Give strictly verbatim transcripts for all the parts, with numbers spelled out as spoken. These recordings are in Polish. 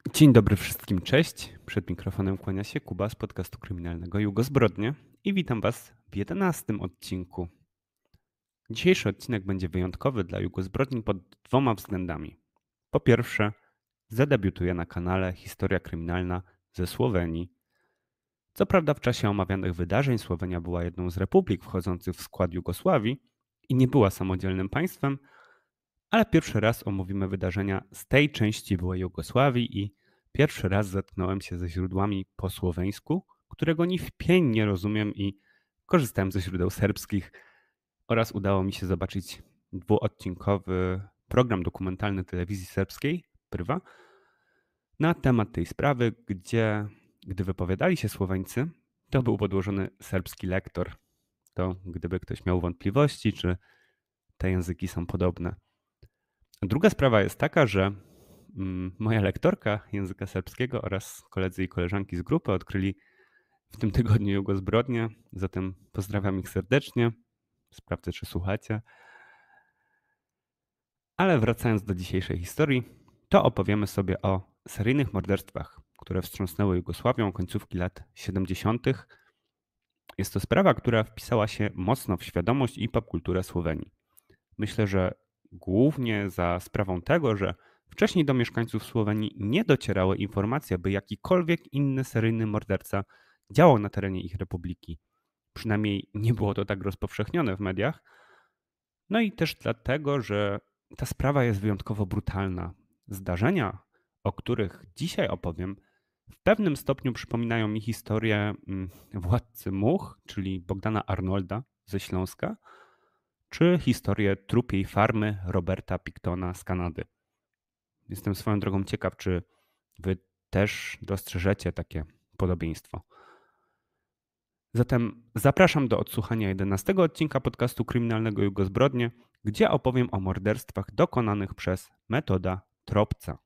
Dzień dobry wszystkim, cześć. Przed mikrofonem kłania się Kuba z podcastu kryminalnego Jugozbrodnie i witam Was w jedenastym odcinku. Dzisiejszy odcinek będzie wyjątkowy dla Jugozbrodni pod dwoma względami. Po pierwsze, zadebiutuje na kanale Historia Kryminalna ze Słowenii. Co prawda w czasie omawianych wydarzeń Słowenia była jedną z republik wchodzących w skład Jugosławii i nie była samodzielnym państwem, ale pierwszy raz omówimy wydarzenia z tej części byłej Jugosławii i pierwszy raz zetknąłem się ze źródłami po słoweńsku, którego ni w pień nie rozumiem i korzystałem ze źródeł serbskich oraz udało mi się zobaczyć dwuodcinkowy program dokumentalny telewizji serbskiej, Prva, na temat tej sprawy, gdzie gdy wypowiadali się Słoweńcy, to był podłożony serbski lektor. To gdyby ktoś miał wątpliwości, czy te języki są podobne. Druga sprawa jest taka, że mm, moja lektorka języka serbskiego oraz koledzy i koleżanki z grupy odkryli w tym tygodniu Jugozbrodnię, zatem pozdrawiam ich serdecznie. Sprawdzę, czy słuchacie. Ale wracając do dzisiejszej historii, to opowiemy sobie o seryjnych morderstwach, które wstrząsnęły Jugosławią końcówki lat siedemdziesiątych. Jest to sprawa, która wpisała się mocno w świadomość i popkulturę Słowenii. Myślę, że głównie za sprawą tego, że wcześniej do mieszkańców Słowenii nie docierały informacje, by jakikolwiek inny seryjny morderca działał na terenie ich republiki. Przynajmniej nie było to tak rozpowszechnione w mediach. No i też dlatego, że ta sprawa jest wyjątkowo brutalna. Zdarzenia, o których dzisiaj opowiem, w pewnym stopniu przypominają mi historię Władcy Much, czyli Bogdana Arnolda ze Śląska, czy historię trupiej farmy Roberta Pictona z Kanady. Jestem swoją drogą ciekaw, czy wy też dostrzeżecie takie podobieństwo. Zatem zapraszam do odsłuchania jedenastego odcinka podcastu kryminalnego Jugozbrodnie, gdzie opowiem o morderstwach dokonanych przez Metoda Tropca.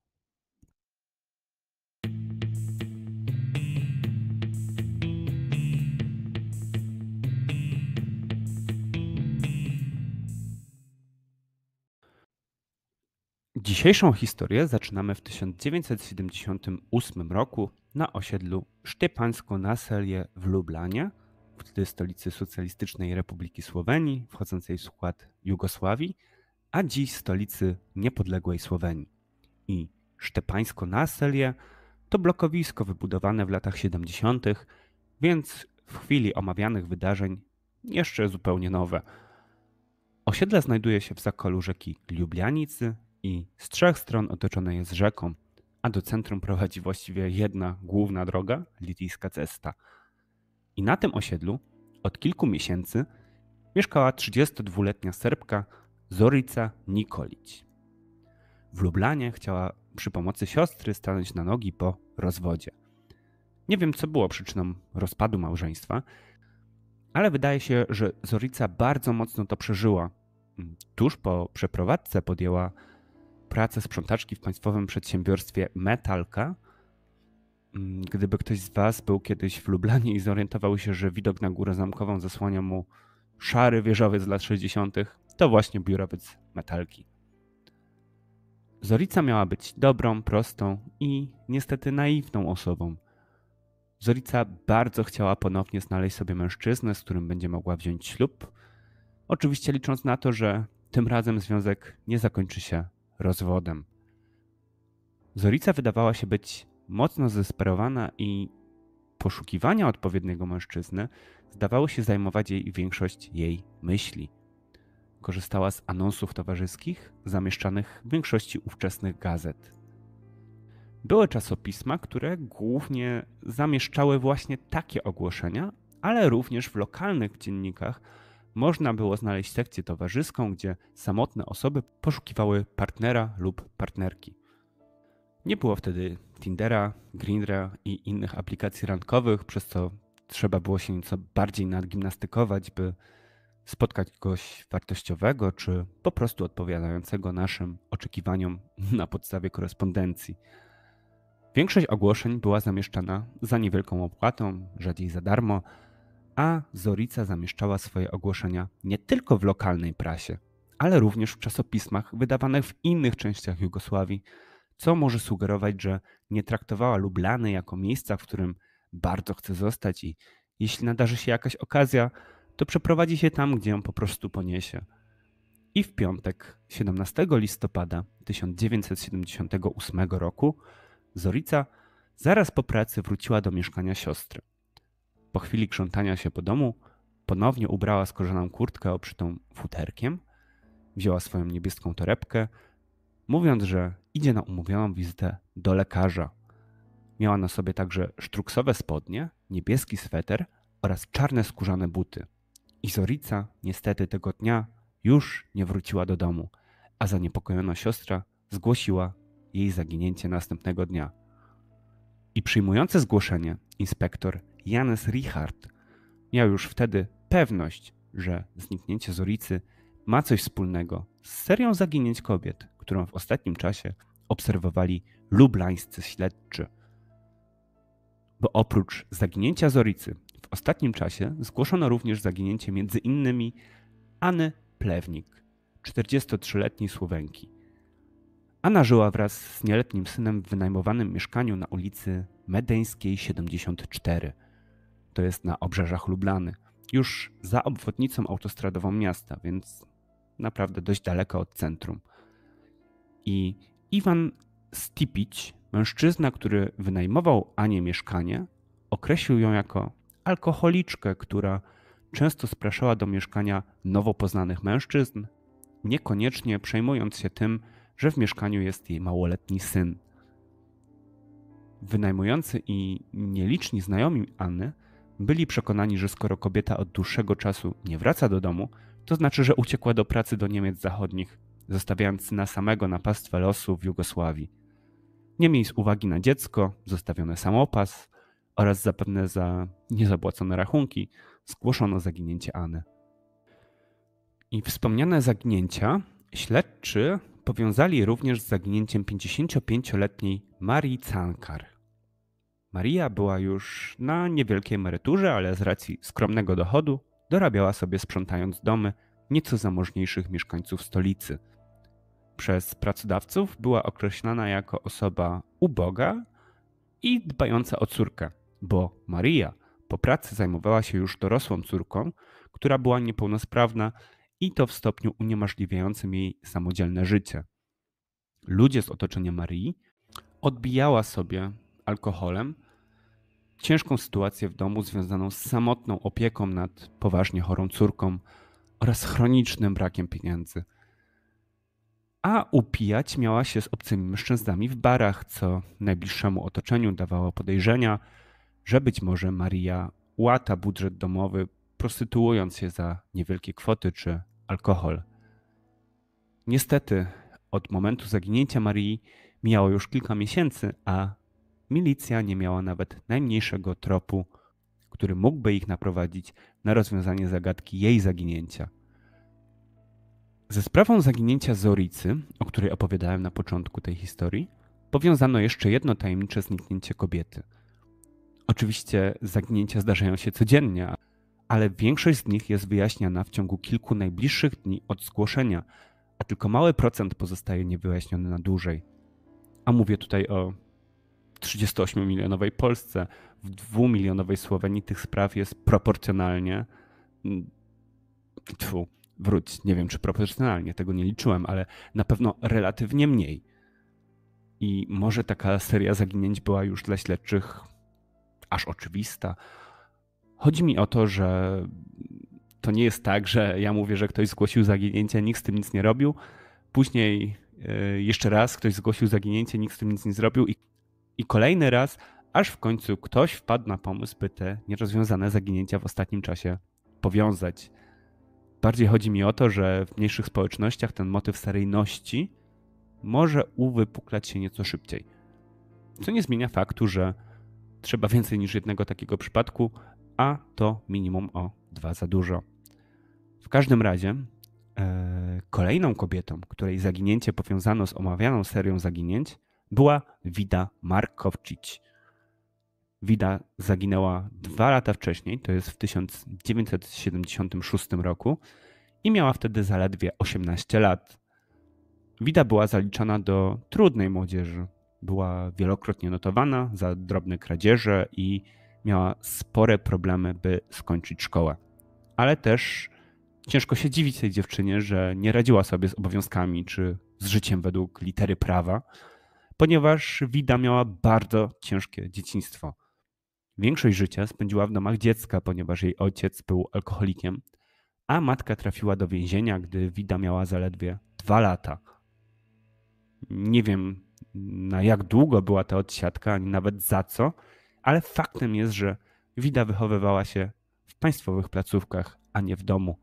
Dzisiejszą historię zaczynamy w tysiąc dziewięćset siedemdziesiątym ósmym roku na osiedlu Szczepańsko-na-Selje w Lublanie, wtedy stolicy Socjalistycznej Republiki Słowenii, wchodzącej w skład Jugosławii, a dziś stolicy niepodległej Słowenii. I Szczepańsko-na-Selje to blokowisko wybudowane w latach siedemdziesiątych, więc w chwili omawianych wydarzeń jeszcze zupełnie nowe. Osiedle znajduje się w zakolu rzeki Lublianicy i z trzech stron otoczone jest rzeką, a do centrum prowadzi właściwie jedna główna droga, Litijska Cesta. I na tym osiedlu od kilku miesięcy mieszkała trzydziestodwuletnia Serbka Zorica Nikolić. W Lublanie chciała przy pomocy siostry stanąć na nogi po rozwodzie. Nie wiem, co było przyczyną rozpadu małżeństwa, ale wydaje się, że Zorica bardzo mocno to przeżyła. Tuż po przeprowadzce podjęła pracę sprzątaczki w państwowym przedsiębiorstwie Metalka. Gdyby ktoś z Was był kiedyś w Lublanie i zorientował się, że widok na Górę Zamkową zasłania mu szary wieżowiec z lat sześćdziesiątych, to właśnie biurowiec Metalki. Zorica miała być dobrą, prostą i niestety naiwną osobą. Zorica bardzo chciała ponownie znaleźć sobie mężczyznę, z którym będzie mogła wziąć ślub. Oczywiście licząc na to, że tym razem związek nie zakończy się rozwodem. Zorica wydawała się być mocno zdesperowana i poszukiwania odpowiedniego mężczyzny zdawało się zajmować jej większość jej myśli. Korzystała z anonsów towarzyskich zamieszczanych w większości ówczesnych gazet. Były czasopisma, które głównie zamieszczały właśnie takie ogłoszenia, ale również w lokalnych dziennikach można było znaleźć sekcję towarzyską, gdzie samotne osoby poszukiwały partnera lub partnerki. Nie było wtedy Tindera, Grindra i innych aplikacji randkowych, przez co trzeba było się nieco bardziej nadgimnastykować, by spotkać kogoś wartościowego czy po prostu odpowiadającego naszym oczekiwaniom na podstawie korespondencji. Większość ogłoszeń była zamieszczana za niewielką opłatą, rzadziej za darmo, a Zorica zamieszczała swoje ogłoszenia nie tylko w lokalnej prasie, ale również w czasopismach wydawanych w innych częściach Jugosławii, co może sugerować, że nie traktowała Lublany jako miejsca, w którym bardzo chce zostać i jeśli nadarzy się jakaś okazja, to przeprowadzi się tam, gdzie ją po prostu poniesie. I w piątek, siedemnastego listopada tysiąc dziewięćset siedemdziesiątego ósmego roku, Zorica zaraz po pracy wróciła do mieszkania siostry. Po chwili krzątania się po domu ponownie ubrała skórzaną kurtkę obszytą futerkiem, wzięła swoją niebieską torebkę, mówiąc, że idzie na umówioną wizytę do lekarza. Miała na sobie także sztruksowe spodnie, niebieski sweter oraz czarne skórzane buty. I Zorica niestety tego dnia już nie wróciła do domu, a zaniepokojona siostra zgłosiła jej zaginięcie następnego dnia. I przyjmujący zgłoszenie inspektor Janes Richard miał już wtedy pewność, że zniknięcie Zoricy ma coś wspólnego z serią zaginięć kobiet, którą w ostatnim czasie obserwowali lublańscy śledczy. Bo oprócz zaginięcia Zoricy w ostatnim czasie zgłoszono również zaginięcie między innymi Anny Plewnik, czterdziestotrzyletniej Słowenki. Anna żyła wraz z nieletnim synem w wynajmowanym mieszkaniu na ulicy Medeńskiej siedemdziesiąt cztery. To jest na obrzeżach Lublany, już za obwodnicą autostradową miasta, więc naprawdę dość daleko od centrum. I Iwan Stipić, mężczyzna, który wynajmował Anię mieszkanie, określił ją jako alkoholiczkę, która często spraszała do mieszkania nowo poznanych mężczyzn, niekoniecznie przejmując się tym, że w mieszkaniu jest jej małoletni syn. Wynajmujący i nieliczni znajomi Anny byli przekonani, że skoro kobieta od dłuższego czasu nie wraca do domu, to znaczy, że uciekła do pracy do Niemiec Zachodnich, zostawiając syna samego na pastwę losu w Jugosławii. Niemniej z uwagi na dziecko, zostawiony samopas oraz zapewne za niezapłacone rachunki, zgłoszono zaginięcie Anny. I wspomniane zaginięcia śledczy powiązali również z zaginięciem pięćdziesięciopięcioletniej Marii Cankar. Maria była już na niewielkiej emeryturze, ale z racji skromnego dochodu dorabiała sobie sprzątając domy nieco zamożniejszych mieszkańców stolicy. Przez pracodawców była określana jako osoba uboga i dbająca o córkę, bo Maria po pracy zajmowała się już dorosłą córką, która była niepełnosprawna i to w stopniu uniemożliwiającym jej samodzielne życie. Ludzie z otoczenia Marii odbijała sobie alkoholem ciężką sytuację w domu związaną z samotną opieką nad poważnie chorą córką oraz chronicznym brakiem pieniędzy. A upijać miała się z obcymi mężczyznami w barach, co najbliższemu otoczeniu dawało podejrzenia, że być może Maria łata budżet domowy, prostytuując się za niewielkie kwoty czy alkohol. Niestety od momentu zaginięcia Marii mijało już kilka miesięcy, a milicja nie miała nawet najmniejszego tropu, który mógłby ich naprowadzić na rozwiązanie zagadki jej zaginięcia. Ze sprawą zaginięcia Zoricy, o której opowiadałem na początku tej historii, powiązano jeszcze jedno tajemnicze zniknięcie kobiety. Oczywiście zaginięcia zdarzają się codziennie, ale większość z nich jest wyjaśniana w ciągu kilku najbliższych dni od zgłoszenia, a tylko mały procent pozostaje niewyjaśniony na dłużej. A mówię tutaj o trzydziestoośmiomilionowej Polsce. W dwumilionowej Słowenii tych spraw jest proporcjonalnie... Tfu, wróć, nie wiem czy proporcjonalnie, tego nie liczyłem, ale na pewno relatywnie mniej. I może taka seria zaginięć była już dla śledczych aż oczywista. Chodzi mi o to, że to nie jest tak, że ja mówię, że ktoś zgłosił zaginięcie, nikt z tym nic nie robił. Później jeszcze raz ktoś zgłosił zaginięcie, nikt z tym nic nie zrobił i, i kolejny raz, aż w końcu ktoś wpadł na pomysł, by te nierozwiązane zaginięcia w ostatnim czasie powiązać. Bardziej chodzi mi o to, że w mniejszych społecznościach ten motyw seryjności może uwypuklać się nieco szybciej. Co nie zmienia faktu, że trzeba więcej niż jednego takiego przypadku, a to minimum o dwa za dużo. W każdym razie e, kolejną kobietą, której zaginięcie powiązano z omawianą serią zaginięć, była Wida Markowczyć. Wida zaginęła dwa lata wcześniej, to jest w tysiąc dziewięćset siedemdziesiątym szóstym roku i miała wtedy zaledwie osiemnaście lat. Wida była zaliczana do trudnej młodzieży. Była wielokrotnie notowana za drobne kradzieże i miała spore problemy, by skończyć szkołę. Ale też ciężko się dziwić tej dziewczynie, że nie radziła sobie z obowiązkami czy z życiem według litery prawa, ponieważ Wida miała bardzo ciężkie dzieciństwo. Większość życia spędziła w domach dziecka, ponieważ jej ojciec był alkoholikiem, a matka trafiła do więzienia, gdy Wida miała zaledwie dwa lata. Nie wiem, na jak długo była ta odsiadka, ani nawet za co, ale faktem jest, że Wida wychowywała się w państwowych placówkach, a nie w domu.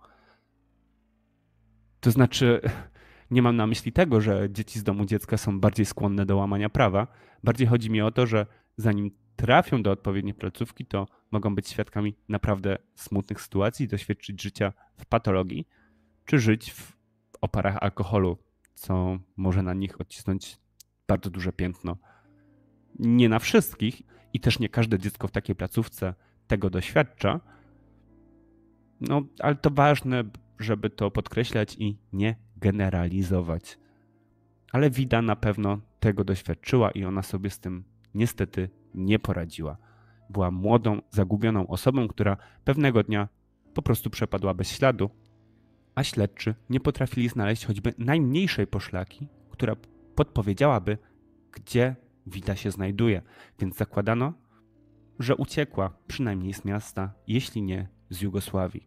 To znaczy, nie mam na myśli tego, że dzieci z domu dziecka są bardziej skłonne do łamania prawa. Bardziej chodzi mi o to, że zanim trafią do odpowiedniej placówki, to mogą być świadkami naprawdę smutnych sytuacji, doświadczyć życia w patologii, czy żyć w oparach alkoholu, co może na nich odcisnąć bardzo duże piętno. Nie na wszystkich i też nie każde dziecko w takiej placówce tego doświadcza, no ale to ważne, żeby to podkreślać i nie generalizować. Ale Wida na pewno tego doświadczyła i ona sobie z tym niestety nie poradziła. Była młodą, zagubioną osobą, która pewnego dnia po prostu przepadła bez śladu, a śledczy nie potrafili znaleźć choćby najmniejszej poszlaki, która podpowiedziałaby, gdzie Wida się znajduje, więc zakładano, że uciekła przynajmniej z miasta, jeśli nie z Jugosławii.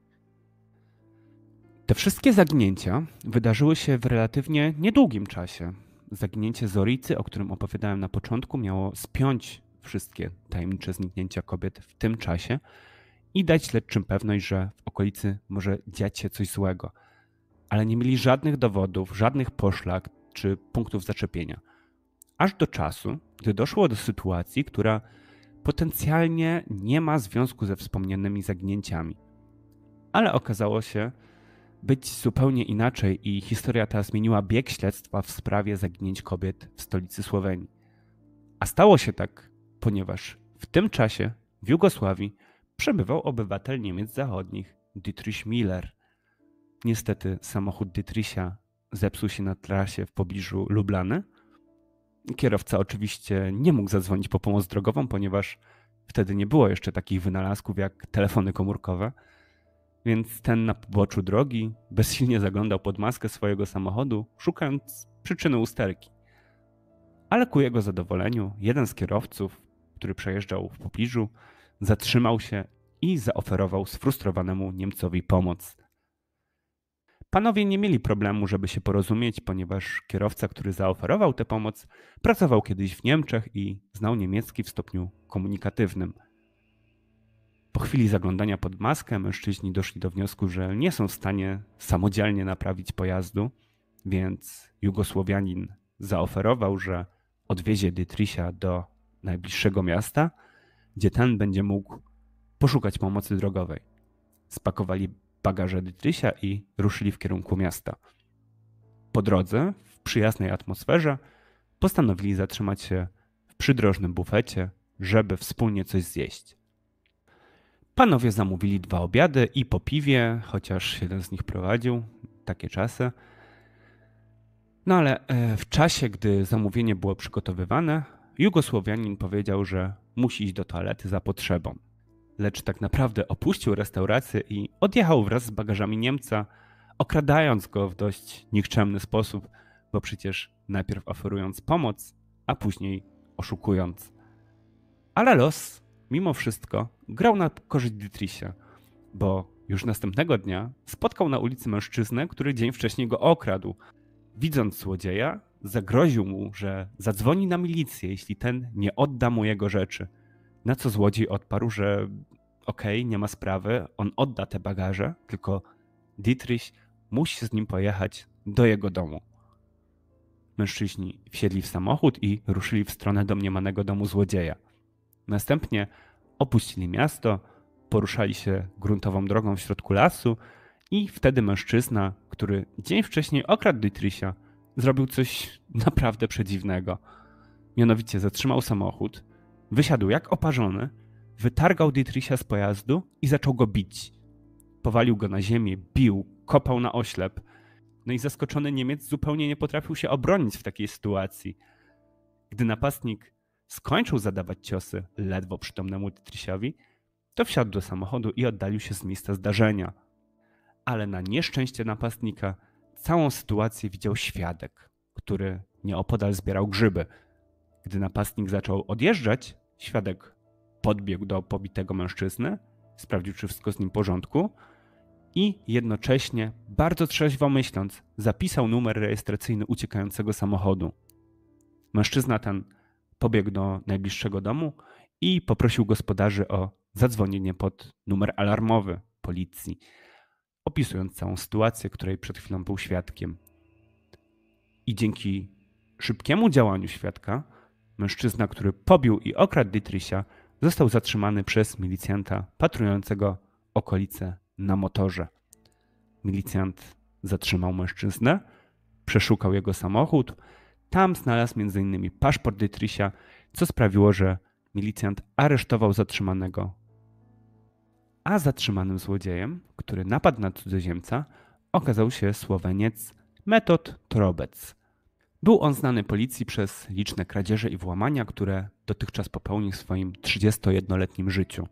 Te wszystkie zaginięcia wydarzyły się w relatywnie niedługim czasie. Zaginięcie Zoricy, o którym opowiadałem na początku, miało spiąć wszystkie tajemnicze zniknięcia kobiet w tym czasie i dać śledczym pewność, że w okolicy może dziać się coś złego. Ale nie mieli żadnych dowodów, żadnych poszlak czy punktów zaczepienia. Aż do czasu, gdy doszło do sytuacji, która potencjalnie nie ma związku ze wspomnianymi zaginięciami. Ale okazało się być zupełnie inaczej i historia ta zmieniła bieg śledztwa w sprawie zaginięć kobiet w stolicy Słowenii. A stało się tak, ponieważ w tym czasie w Jugosławii przebywał obywatel Niemiec Zachodnich, Dietrich Miller. Niestety samochód Dietricha zepsuł się na trasie w pobliżu Lublany. Kierowca oczywiście nie mógł zadzwonić po pomoc drogową, ponieważ wtedy nie było jeszcze takich wynalazków jak telefony komórkowe. Więc ten na poboczu drogi bezsilnie zaglądał pod maskę swojego samochodu, szukając przyczyny usterki. Ale ku jego zadowoleniu jeden z kierowców, który przejeżdżał w pobliżu, zatrzymał się i zaoferował sfrustrowanemu Niemcowi pomoc. Panowie nie mieli problemu, żeby się porozumieć, ponieważ kierowca, który zaoferował tę pomoc, pracował kiedyś w Niemczech i znał niemiecki w stopniu komunikatywnym. Po chwili zaglądania pod maskę mężczyźni doszli do wniosku, że nie są w stanie samodzielnie naprawić pojazdu, więc Jugosłowianin zaoferował, że odwiezie Dietricha do najbliższego miasta, gdzie ten będzie mógł poszukać pomocy drogowej. Spakowali bagaże Dietricha i ruszyli w kierunku miasta. Po drodze, w przyjaznej atmosferze, postanowili zatrzymać się w przydrożnym bufecie, żeby wspólnie coś zjeść. Panowie zamówili dwa obiady i po piwie, chociaż jeden z nich prowadził, takie czasy. No ale w czasie, gdy zamówienie było przygotowywane, Jugosłowianin powiedział, że musi iść do toalety za potrzebą. Lecz tak naprawdę opuścił restaurację i odjechał wraz z bagażami Niemca, okradając go w dość nikczemny sposób, bo przecież najpierw oferując pomoc, a później oszukując. Ale los, mimo wszystko, grał na korzyść Dietricha, bo już następnego dnia spotkał na ulicy mężczyznę, który dzień wcześniej go okradł. Widząc złodzieja, zagroził mu, że zadzwoni na milicję, jeśli ten nie odda mu jego rzeczy. Na co złodziej odparł, że okej, okay, nie ma sprawy, on odda te bagaże, tylko Dietrich musi z nim pojechać do jego domu. Mężczyźni wsiedli w samochód i ruszyli w stronę domniemanego domu złodzieja. Następnie opuścili miasto, poruszali się gruntową drogą w środku lasu i wtedy mężczyzna, który dzień wcześniej okradł Dietricha, zrobił coś naprawdę przedziwnego. Mianowicie zatrzymał samochód, wysiadł jak oparzony, wytargał Dietricha z pojazdu i zaczął go bić. Powalił go na ziemię, bił, kopał na oślep. No i zaskoczony Niemiec zupełnie nie potrafił się obronić w takiej sytuacji. Gdy napastnik skończył zadawać ciosy ledwo przytomnemu Dietrichowi, to wsiadł do samochodu i oddalił się z miejsca zdarzenia. Ale na nieszczęście napastnika całą sytuację widział świadek, który nieopodal zbierał grzyby. Gdy napastnik zaczął odjeżdżać, świadek podbiegł do pobitego mężczyzny, sprawdził, czy wszystko z nim w porządku i jednocześnie, bardzo trzeźwo myśląc, zapisał numer rejestracyjny uciekającego samochodu. Mężczyzna ten pobiegł do najbliższego domu i poprosił gospodarzy o zadzwonienie pod numer alarmowy policji, opisując całą sytuację, której przed chwilą był świadkiem. I dzięki szybkiemu działaniu świadka, mężczyzna, który pobił i okradł Dietricha, został zatrzymany przez milicjanta patrującego okolice na motorze. Milicjant zatrzymał mężczyznę, przeszukał jego samochód. Tam znalazł między innymi paszport Dietricha, co sprawiło, że milicjant aresztował zatrzymanego. A zatrzymanym złodziejem, który napadł na cudzoziemca, okazał się Słoweniec Metod Trobec. Był on znany policji przez liczne kradzieże i włamania, które dotychczas popełnił w swoim trzydziestojednoletnim życiu.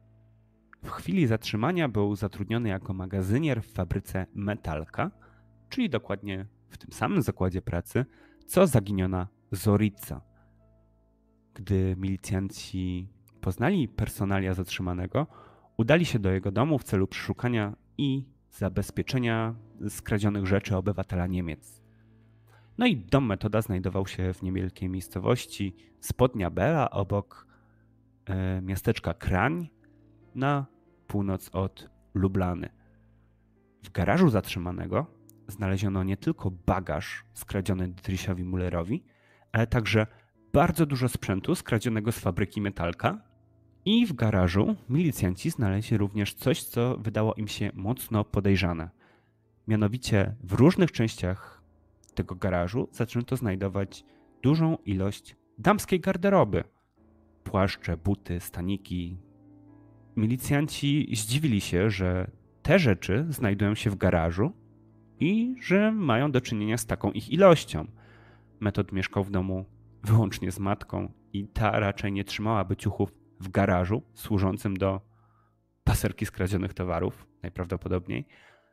W chwili zatrzymania był zatrudniony jako magazynier w fabryce Metalka, czyli dokładnie w tym samym zakładzie pracy, co zaginiona Zorica. Gdy milicjanci poznali personalia zatrzymanego, udali się do jego domu w celu przeszukania i zabezpieczenia skradzionych rzeczy obywatela Niemiec. No i dom Metoda znajdował się w niewielkiej miejscowości Spodnia Bela obok e, miasteczka Krań na północ od Lublany. W garażu zatrzymanego znaleziono nie tylko bagaż skradziony Dietrichowi Müllerowi, ale także bardzo dużo sprzętu skradzionego z fabryki Metalka i w garażu milicjanci znaleźli również coś, co wydało im się mocno podejrzane. Mianowicie w różnych częściach tego garażu zaczęto znajdować dużą ilość damskiej garderoby. Płaszcze, buty, staniki. Milicjanci zdziwili się, że te rzeczy znajdują się w garażu i że mają do czynienia z taką ich ilością. Metod mieszkał w domu wyłącznie z matką i ta raczej nie trzymałaby ciuchów w garażu służącym do paserki skradzionych towarów, najprawdopodobniej.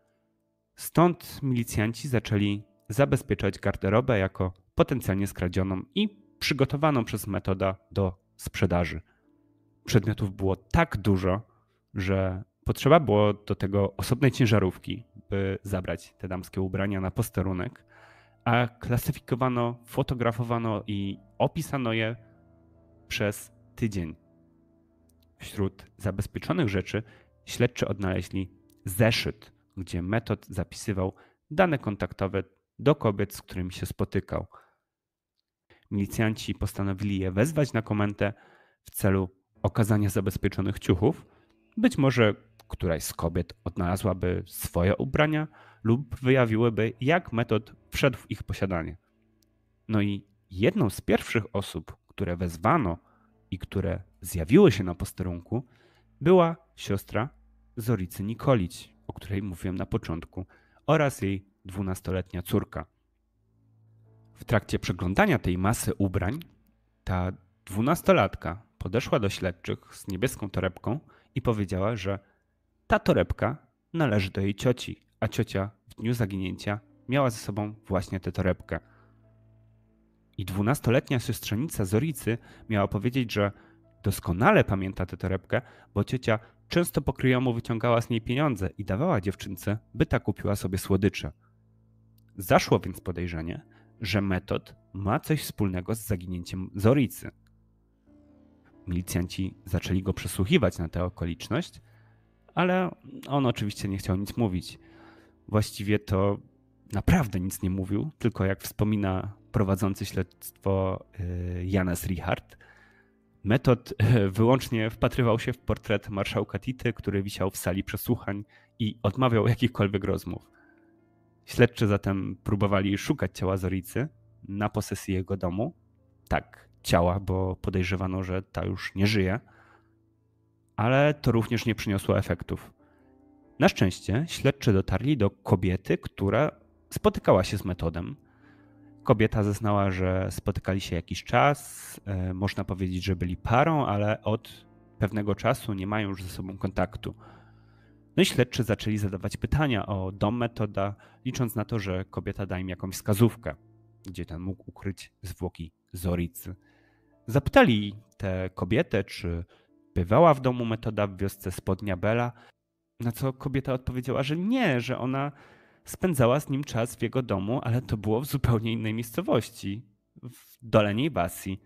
Stąd milicjanci zaczęli zabezpieczać garderobę jako potencjalnie skradzioną i przygotowaną przez Metoda do sprzedaży. Przedmiotów było tak dużo, że potrzeba było do tego osobnej ciężarówki, by zabrać te damskie ubrania na posterunek, a klasyfikowano, fotografowano i opisano je przez tydzień. Wśród zabezpieczonych rzeczy śledczy odnaleźli zeszyt, gdzie Metod zapisywał dane kontaktowe do kobiet, z którymi się spotykał. Milicjanci postanowili je wezwać na komendę w celu okazania zabezpieczonych ciuchów. Być może któraś z kobiet odnalazłaby swoje ubrania lub wyjawiłyby, jak Metod wszedł w ich posiadanie. No i jedną z pierwszych osób, które wezwano i które zjawiły się na posterunku, była siostra Zoricy Nikolić, o której mówiłem na początku, oraz jej dwunastoletnia córka. W trakcie przeglądania tej masy ubrań ta dwunastolatka podeszła do śledczych z niebieską torebką i powiedziała, że ta torebka należy do jej cioci, a ciocia w dniu zaginięcia miała ze sobą właśnie tę torebkę. I dwunastoletnia siostrzenica Zoricy miała powiedzieć, że doskonale pamięta tę torebkę, bo ciocia często pokryjomu wyciągała z niej pieniądze i dawała dziewczynce, by ta kupiła sobie słodycze. Zaszło więc podejrzenie, że Metod ma coś wspólnego z zaginięciem Zoricy. Milicjanci zaczęli go przesłuchiwać na tę okoliczność, ale on oczywiście nie chciał nic mówić. Właściwie to naprawdę nic nie mówił, tylko jak wspomina prowadzący śledztwo Janez Richard, Metod wyłącznie wpatrywał się w portret marszałka Tity, który wisiał w sali przesłuchań i odmawiał jakichkolwiek rozmów. Śledczy zatem próbowali szukać ciała Zoricy na posesji jego domu. Tak, ciała, bo podejrzewano, że ta już nie żyje, ale to również nie przyniosło efektów. Na szczęście śledczy dotarli do kobiety, która spotykała się z Metodem. Kobieta zeznała, że spotykali się jakiś czas, e, można powiedzieć, że byli parą, ale od pewnego czasu nie mają już ze sobą kontaktu. No i śledczy zaczęli zadawać pytania o dom Metoda, licząc na to, że kobieta da im jakąś wskazówkę, gdzie ten mógł ukryć zwłoki Zoricy. Zapytali tę kobietę, czy bywała w domu Metoda w wiosce Spodnia Bela, na co kobieta odpowiedziała, że nie, że ona spędzała z nim czas w jego domu, ale to było w zupełnie innej miejscowości, w Doleniej Wasji.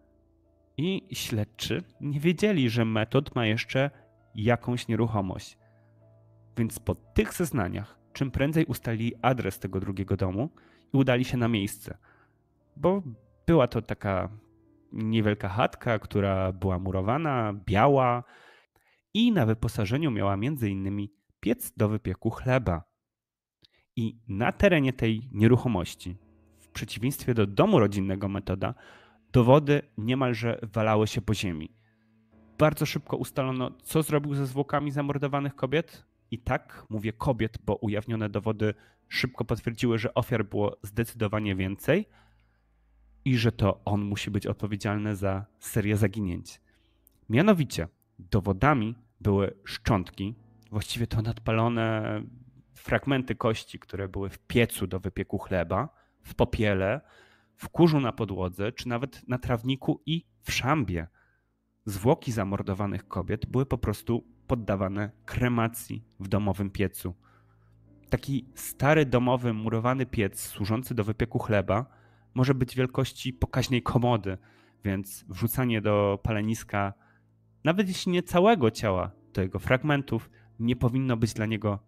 I śledczy nie wiedzieli, że Metod ma jeszcze jakąś nieruchomość. Więc po tych zeznaniach czym prędzej ustalili adres tego drugiego domu i udali się na miejsce. Bo była to taka niewielka chatka, która była murowana, biała i na wyposażeniu miała między innymi piec do wypieku chleba. I na terenie tej nieruchomości, w przeciwieństwie do domu rodzinnego Metoda, dowody niemalże walały się po ziemi. Bardzo szybko ustalono, co zrobił ze zwłokami zamordowanych kobiet. I tak mówię kobiet, bo ujawnione dowody szybko potwierdziły, że ofiar było zdecydowanie więcej i że to on musi być odpowiedzialny za serię zaginięć. Mianowicie dowodami były szczątki, właściwie to nadpalone fragmenty kości, które były w piecu do wypieku chleba, w popiele, w kurzu na podłodze, czy nawet na trawniku i w szambie. Zwłoki zamordowanych kobiet były po prostu poddawane kremacji w domowym piecu. Taki stary domowy murowany piec służący do wypieku chleba może być wielkości pokaźnej komody, więc wrzucanie do paleniska, nawet jeśli nie całego ciała, to jego fragmentów, nie powinno być dla niego.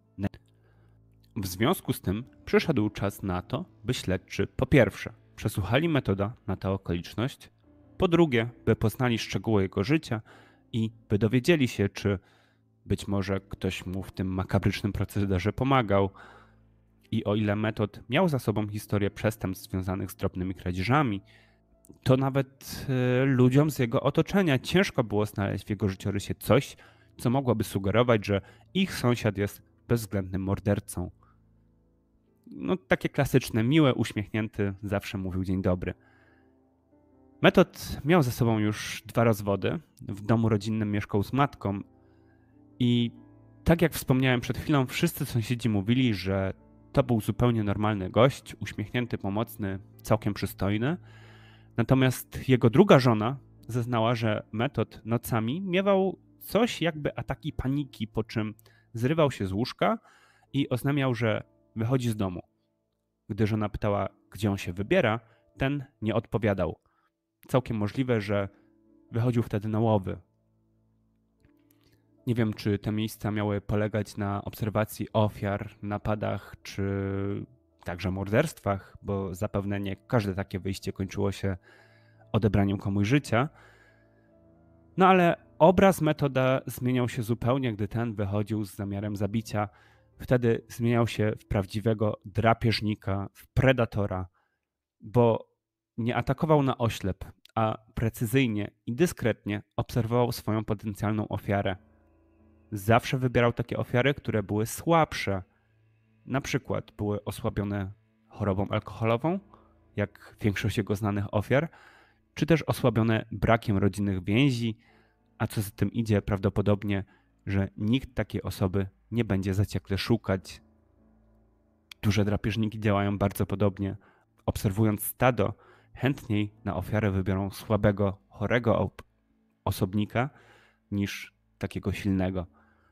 W związku z tym przyszedł czas na to, by śledczy po pierwsze przesłuchali Metoda na tę okoliczność, po drugie by poznali szczegóły jego życia i by dowiedzieli się, czy być może ktoś mu w tym makabrycznym procederze pomagał. I o ile Metod miał za sobą historię przestępstw związanych z drobnymi kradzieżami, to nawet y, ludziom z jego otoczenia ciężko było znaleźć w jego życiorysie coś, co mogłoby sugerować, że ich sąsiad jest bezwzględnym mordercą. No takie klasyczne, miłe, uśmiechnięty, zawsze mówił dzień dobry. Metod miał za sobą już dwa rozwody. W domu rodzinnym mieszkał z matką i tak jak wspomniałem przed chwilą, wszyscy sąsiedzi mówili, że to był zupełnie normalny gość, uśmiechnięty, pomocny, całkiem przystojny. Natomiast jego druga żona zeznała, że Metod nocami miewał coś jakby ataki paniki, po czym zrywał się z łóżka i oznajmiał, że wychodzi z domu. Gdy żona pytała, gdzie on się wybiera, ten nie odpowiadał. Całkiem możliwe, że wychodził wtedy na łowy. Nie wiem, czy te miejsca miały polegać na obserwacji ofiar, napadach, czy także morderstwach, bo zapewne nie każde takie wyjście kończyło się odebraniem komuś życia. No ale obraz Metoda zmieniał się zupełnie, gdy ten wychodził z zamiarem zabicia. Wtedy zmieniał się w prawdziwego drapieżnika, w predatora, bo nie atakował na oślep, a precyzyjnie i dyskretnie obserwował swoją potencjalną ofiarę. Zawsze wybierał takie ofiary, które były słabsze. Na przykład były osłabione chorobą alkoholową, jak większość jego znanych ofiar, czy też osłabione brakiem rodzinnych więzi, a co za tym idzie prawdopodobnie, że nikt takiej osoby nie będzie zaciekle szukać. Duże drapieżniki działają bardzo podobnie. Obserwując stado, chętniej na ofiarę wybiorą słabego, chorego osobnika niż takiego silnego.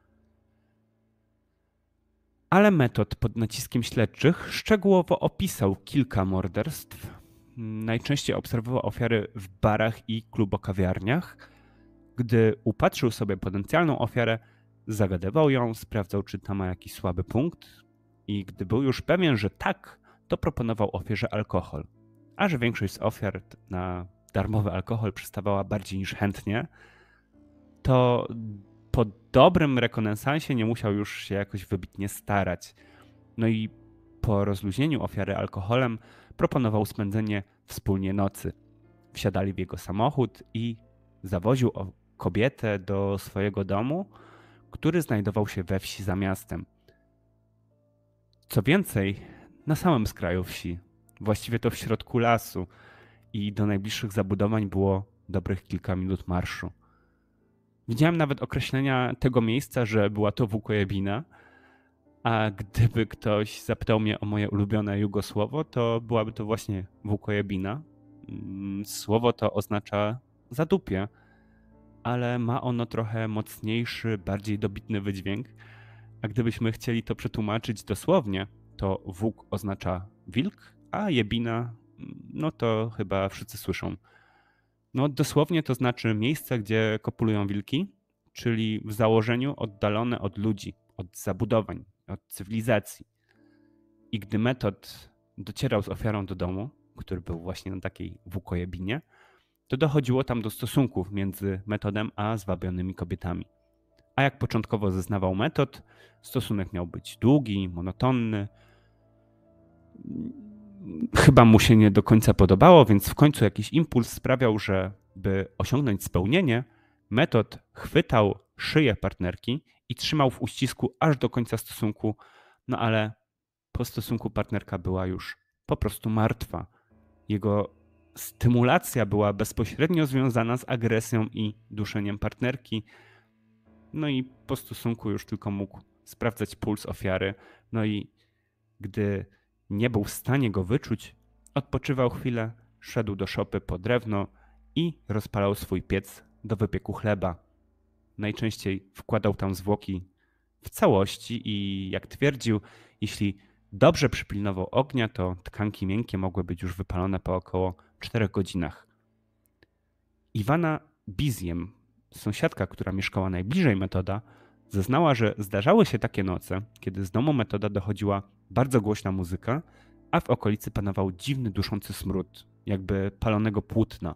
Ale Metod pod naciskiem śledczych szczegółowo opisał kilka morderstw. Najczęściej obserwował ofiary w barach i klubokawiarniach. Gdy upatrzył sobie potencjalną ofiarę, zagadywał ją, sprawdzał, czy ta ma jakiś słaby punkt i gdy był już pewien, że tak, to proponował ofierze alkohol. A że większość z ofiar na darmowy alkohol przystawała bardziej niż chętnie, to po dobrym rekonesansie nie musiał już się jakoś wybitnie starać. No i po rozluźnieniu ofiary alkoholem proponował spędzenie wspólnie nocy. Wsiadali w jego samochód i zawoził kobietę do swojego domu, który znajdował się we wsi za miastem. Co więcej, na samym skraju wsi, właściwie to w środku lasu i do najbliższych zabudowań było dobrych kilka minut marszu. Widziałem nawet określenia tego miejsca, że była to Włókojebina, a gdyby ktoś zapytał mnie o moje ulubione jugosłowo, to byłaby to właśnie Włókojebina. Słowo to oznacza zadupie, ale ma ono trochę mocniejszy, bardziej dobitny wydźwięk, a gdybyśmy chcieli to przetłumaczyć dosłownie, to Włók oznacza wilk, a jebina, no to chyba wszyscy słyszą. No dosłownie to znaczy miejsce, gdzie kopulują wilki, czyli w założeniu oddalone od ludzi, od zabudowań, od cywilizacji. I gdy Metod docierał z ofiarą do domu, który był właśnie na takiej Włókojebinie, to dochodziło tam do stosunków między Metodem a zwabionymi kobietami. A jak początkowo zeznawał Metod, stosunek miał być długi, monotonny. Chyba mu się nie do końca podobało, więc w końcu jakiś impuls sprawiał, że by osiągnąć spełnienie, Metod chwytał szyję partnerki i trzymał w uścisku aż do końca stosunku, no ale po stosunku partnerka była już po prostu martwa. Jego stymulacja była bezpośrednio związana z agresją i duszeniem partnerki, no i po stosunku już tylko mógł sprawdzać puls ofiary, no i gdy nie był w stanie go wyczuć, odpoczywał chwilę, szedł do szopy po drewno i rozpalał swój piec do wypieku chleba. Najczęściej wkładał tam zwłoki w całości i jak twierdził, jeśli dobrze przypilnował ognia, to tkanki miękkie mogły być już wypalone po około czterech godzinach. Iwana Bizjem, sąsiadka, która mieszkała najbliżej Metoda, zeznała, że zdarzały się takie noce, kiedy z domu Metoda dochodziła bardzo głośna muzyka, a w okolicy panował dziwny, duszący smród, jakby palonego płótna.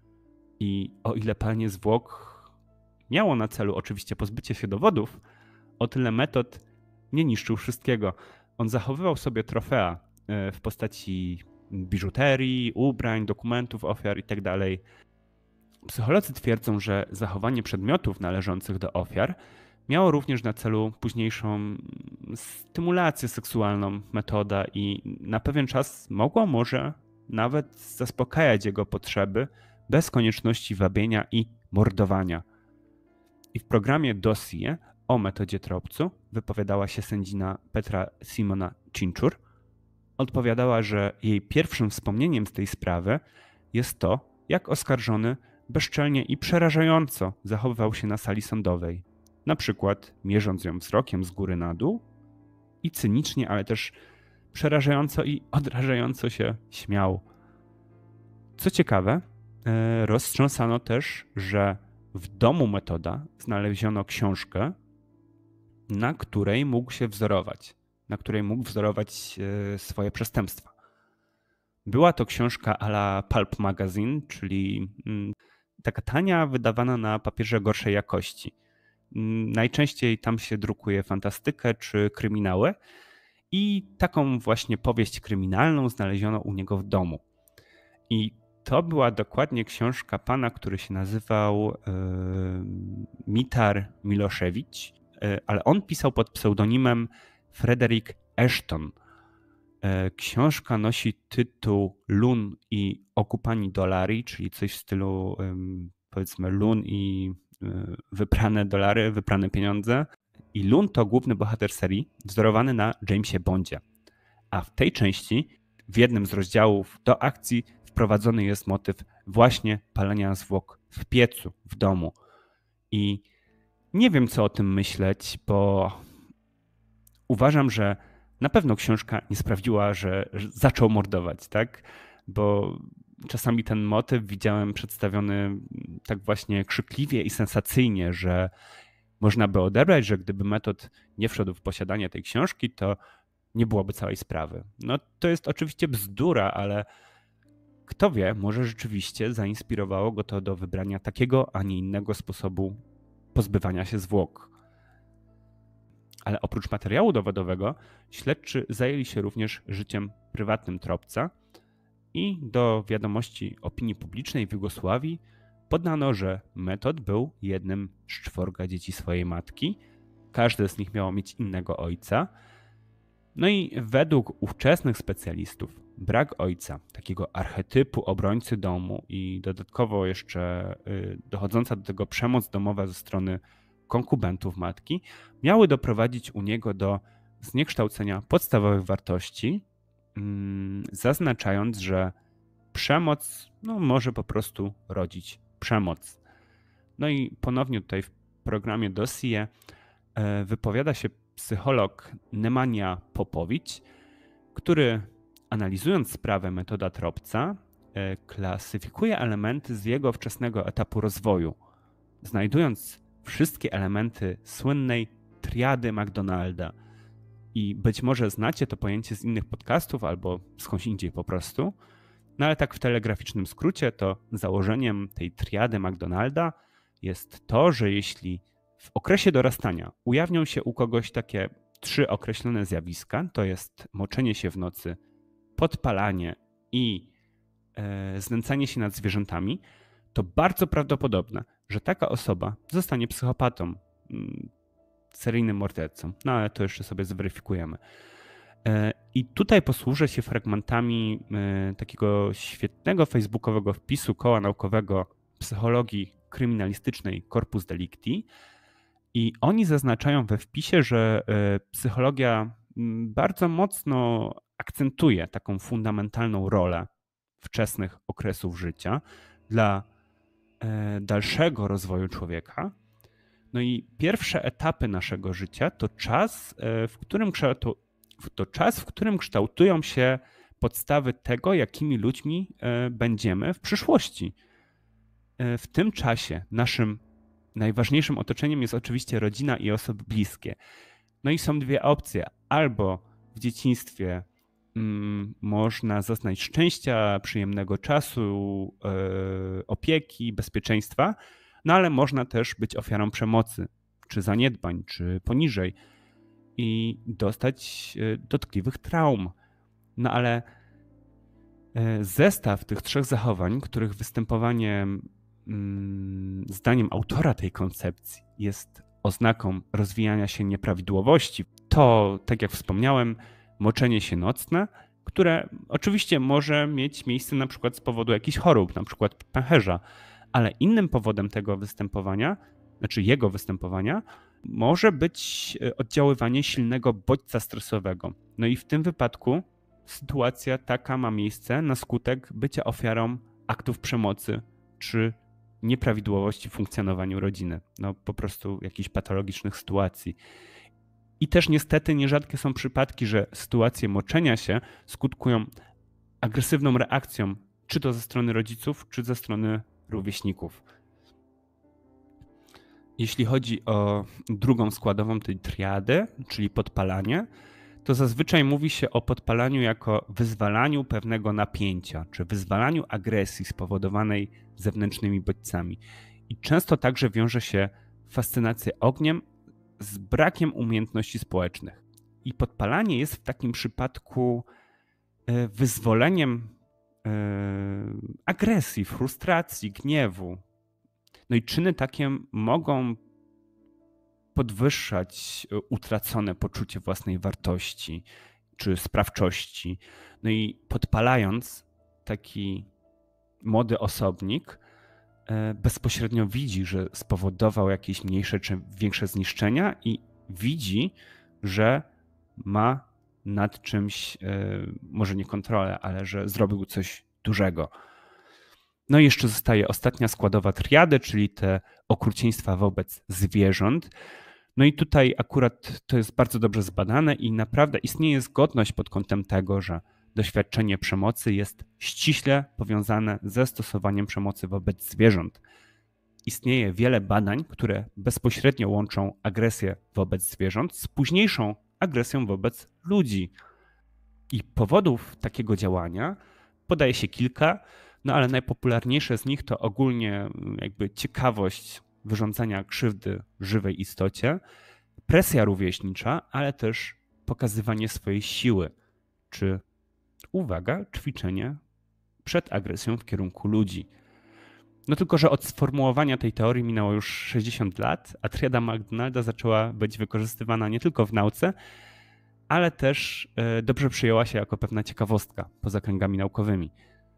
I o ile palenie zwłok miało na celu oczywiście pozbycie się dowodów, o tyle Metod nie niszczył wszystkiego. On zachowywał sobie trofea w postaci biżuterii, ubrań, dokumentów ofiar itd. Psycholodzy twierdzą, że zachowanie przedmiotów należących do ofiar miało również na celu późniejszą stymulację seksualną Metoda i na pewien czas mogło może nawet zaspokajać jego potrzeby bez konieczności wabienia i mordowania. I w programie Dossier o Metodzie Tropcu wypowiadała się sędzina Petra Simona Cinczur. Odpowiadała, że jej pierwszym wspomnieniem z tej sprawy jest to, jak oskarżony bezczelnie i przerażająco zachowywał się na sali sądowej. Na przykład mierząc ją wzrokiem z góry na dół i cynicznie, ale też przerażająco i odrażająco się śmiał. Co ciekawe, roztrząsano też, że w domu Metoda znaleziono książkę, na której mógł się wzorować, na której mógł wzorować swoje przestępstwa. Była to książka à la Pulp Magazine, czyli taka tania, wydawana na papierze gorszej jakości. Najczęściej tam się drukuje fantastykę czy kryminały i taką właśnie powieść kryminalną znaleziono u niego w domu. I to była dokładnie książka pana, który się nazywał yy, Mitar Miloszewicz, yy, ale on pisał pod pseudonimem Frederick Ashton. Yy, książka nosi tytuł Lun i okupani dolari, czyli coś w stylu yy, powiedzmy Lun i yy, wyprane dolary, wyprane pieniądze. I Lun to główny bohater serii, wzorowany na Jamesie Bondzie. A w tej części, w jednym z rozdziałów do akcji, wprowadzony jest motyw właśnie palenia zwłok w piecu, w domu. I nie wiem, co o tym myśleć, bo uważam, że na pewno książka nie sprawdziła, że zaczął mordować, tak? Bo czasami ten motyw widziałem przedstawiony tak właśnie krzykliwie i sensacyjnie, że można by odebrać, że gdyby Metod nie wszedł w posiadanie tej książki, to nie byłoby całej sprawy. No to jest oczywiście bzdura, ale kto wie, może rzeczywiście zainspirowało go to do wybrania takiego, a nie innego sposobu pozbywania się zwłok. Ale oprócz materiału dowodowego, śledczy zajęli się również życiem prywatnym Tropca i do wiadomości opinii publicznej w Jugosławii podano, że Metod był jednym z czworga dzieci swojej matki. Każde z nich miało mieć innego ojca. No i według ówczesnych specjalistów brak ojca, takiego archetypu obrońcy domu i dodatkowo jeszcze dochodząca do tego przemoc domowa ze strony konkubentów matki, miały doprowadzić u niego do zniekształcenia podstawowych wartości, zaznaczając, że przemoc no, może po prostu rodzić przemoc. No i ponownie tutaj w programie Dossier wypowiada się psycholog Nemanja Popowicz, który analizując sprawę metoda Tropca klasyfikuje elementy z jego wczesnego etapu rozwoju, znajdując wszystkie elementy słynnej triady McDonalda. I być może znacie to pojęcie z innych podcastów albo skądś indziej po prostu, no ale tak w telegraficznym skrócie to założeniem tej triady McDonalda jest to, że jeśli w okresie dorastania ujawnią się u kogoś takie trzy określone zjawiska, to jest moczenie się w nocy, podpalanie i e, znęcanie się nad zwierzętami, to bardzo prawdopodobne, że taka osoba zostanie psychopatą, seryjnym mordercą. No ale to jeszcze sobie zweryfikujemy. I tutaj posłużę się fragmentami takiego świetnego facebookowego wpisu Koła Naukowego Psychologii Kryminalistycznej Corpus Delicti. I oni zaznaczają we wpisie, że psychologia bardzo mocno akcentuje taką fundamentalną rolę wczesnych okresów życia dla dalszego rozwoju człowieka. No i pierwsze etapy naszego życia to czas, w którym, to czas, w którym kształtują się podstawy tego, jakimi ludźmi będziemy w przyszłości. W tym czasie naszym najważniejszym otoczeniem jest oczywiście rodzina i osoby bliskie. No i są dwie opcje. Albo w dzieciństwie mm, można zaznać szczęścia, przyjemnego czasu, yy, opieki, bezpieczeństwa, no ale można też być ofiarą przemocy, czy zaniedbań, czy poniżej i dostać yy, dotkliwych traum. No ale yy, zestaw tych trzech zachowań, których występowanie zdaniem autora tej koncepcji jest oznaką rozwijania się nieprawidłowości, to, tak jak wspomniałem, moczenie się nocne, które oczywiście może mieć miejsce na przykład z powodu jakichś chorób, na przykład pęcherza, ale innym powodem tego występowania, znaczy jego występowania, może być oddziaływanie silnego bodźca stresowego. No i w tym wypadku sytuacja taka ma miejsce na skutek bycia ofiarą aktów przemocy czy nieprawidłowości w funkcjonowaniu rodziny, no po prostu jakichś patologicznych sytuacji. I też niestety nierzadkie są przypadki, że sytuacje moczenia się skutkują agresywną reakcją, czy to ze strony rodziców, czy ze strony rówieśników. Jeśli chodzi o drugą składową tej triady, czyli podpalanie, to zazwyczaj mówi się o podpalaniu jako wyzwalaniu pewnego napięcia, czy wyzwalaniu agresji spowodowanej zewnętrznymi bodźcami. I często także wiąże się fascynacja ogniem z brakiem umiejętności społecznych. I podpalanie jest w takim przypadku wyzwoleniem agresji, frustracji, gniewu. No i czyny takie mogą podwyższać utracone poczucie własnej wartości czy sprawczości. No i podpalając, taki młody osobnik bezpośrednio widzi, że spowodował jakieś mniejsze czy większe zniszczenia i widzi, że ma nad czymś, może nie kontrolę, ale że zrobił coś dużego. No i jeszcze zostaje ostatnia składowa triady, czyli te okrucieństwa wobec zwierząt. No i tutaj akurat to jest bardzo dobrze zbadane i naprawdę istnieje zgodność pod kątem tego, że doświadczenie przemocy jest ściśle powiązane ze stosowaniem przemocy wobec zwierząt. Istnieje wiele badań, które bezpośrednio łączą agresję wobec zwierząt z późniejszą agresją wobec ludzi. I powodów takiego działania podaje się kilka, no ale najpopularniejsze z nich to ogólnie jakby ciekawość wyrządzania krzywdy żywej istocie, presja rówieśnicza, ale też pokazywanie swojej siły, czy, uwaga, ćwiczenie przed agresją w kierunku ludzi. No tylko, że od sformułowania tej teorii minęło już sześćdziesiąt lat, a triada McDonalda zaczęła być wykorzystywana nie tylko w nauce, ale też dobrze przyjęła się jako pewna ciekawostka poza kręgami naukowymi.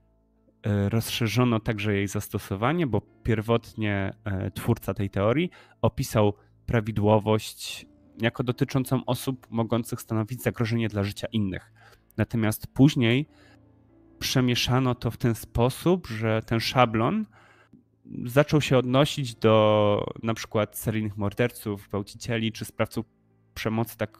Rozszerzono także jej zastosowanie, bo pierwotnie twórca tej teorii opisał prawidłowość jako dotyczącą osób mogących stanowić zagrożenie dla życia innych. Natomiast później przemieszano to w ten sposób, że ten szablon zaczął się odnosić do na przykład seryjnych morderców, gwałcicieli czy sprawców przemocy tak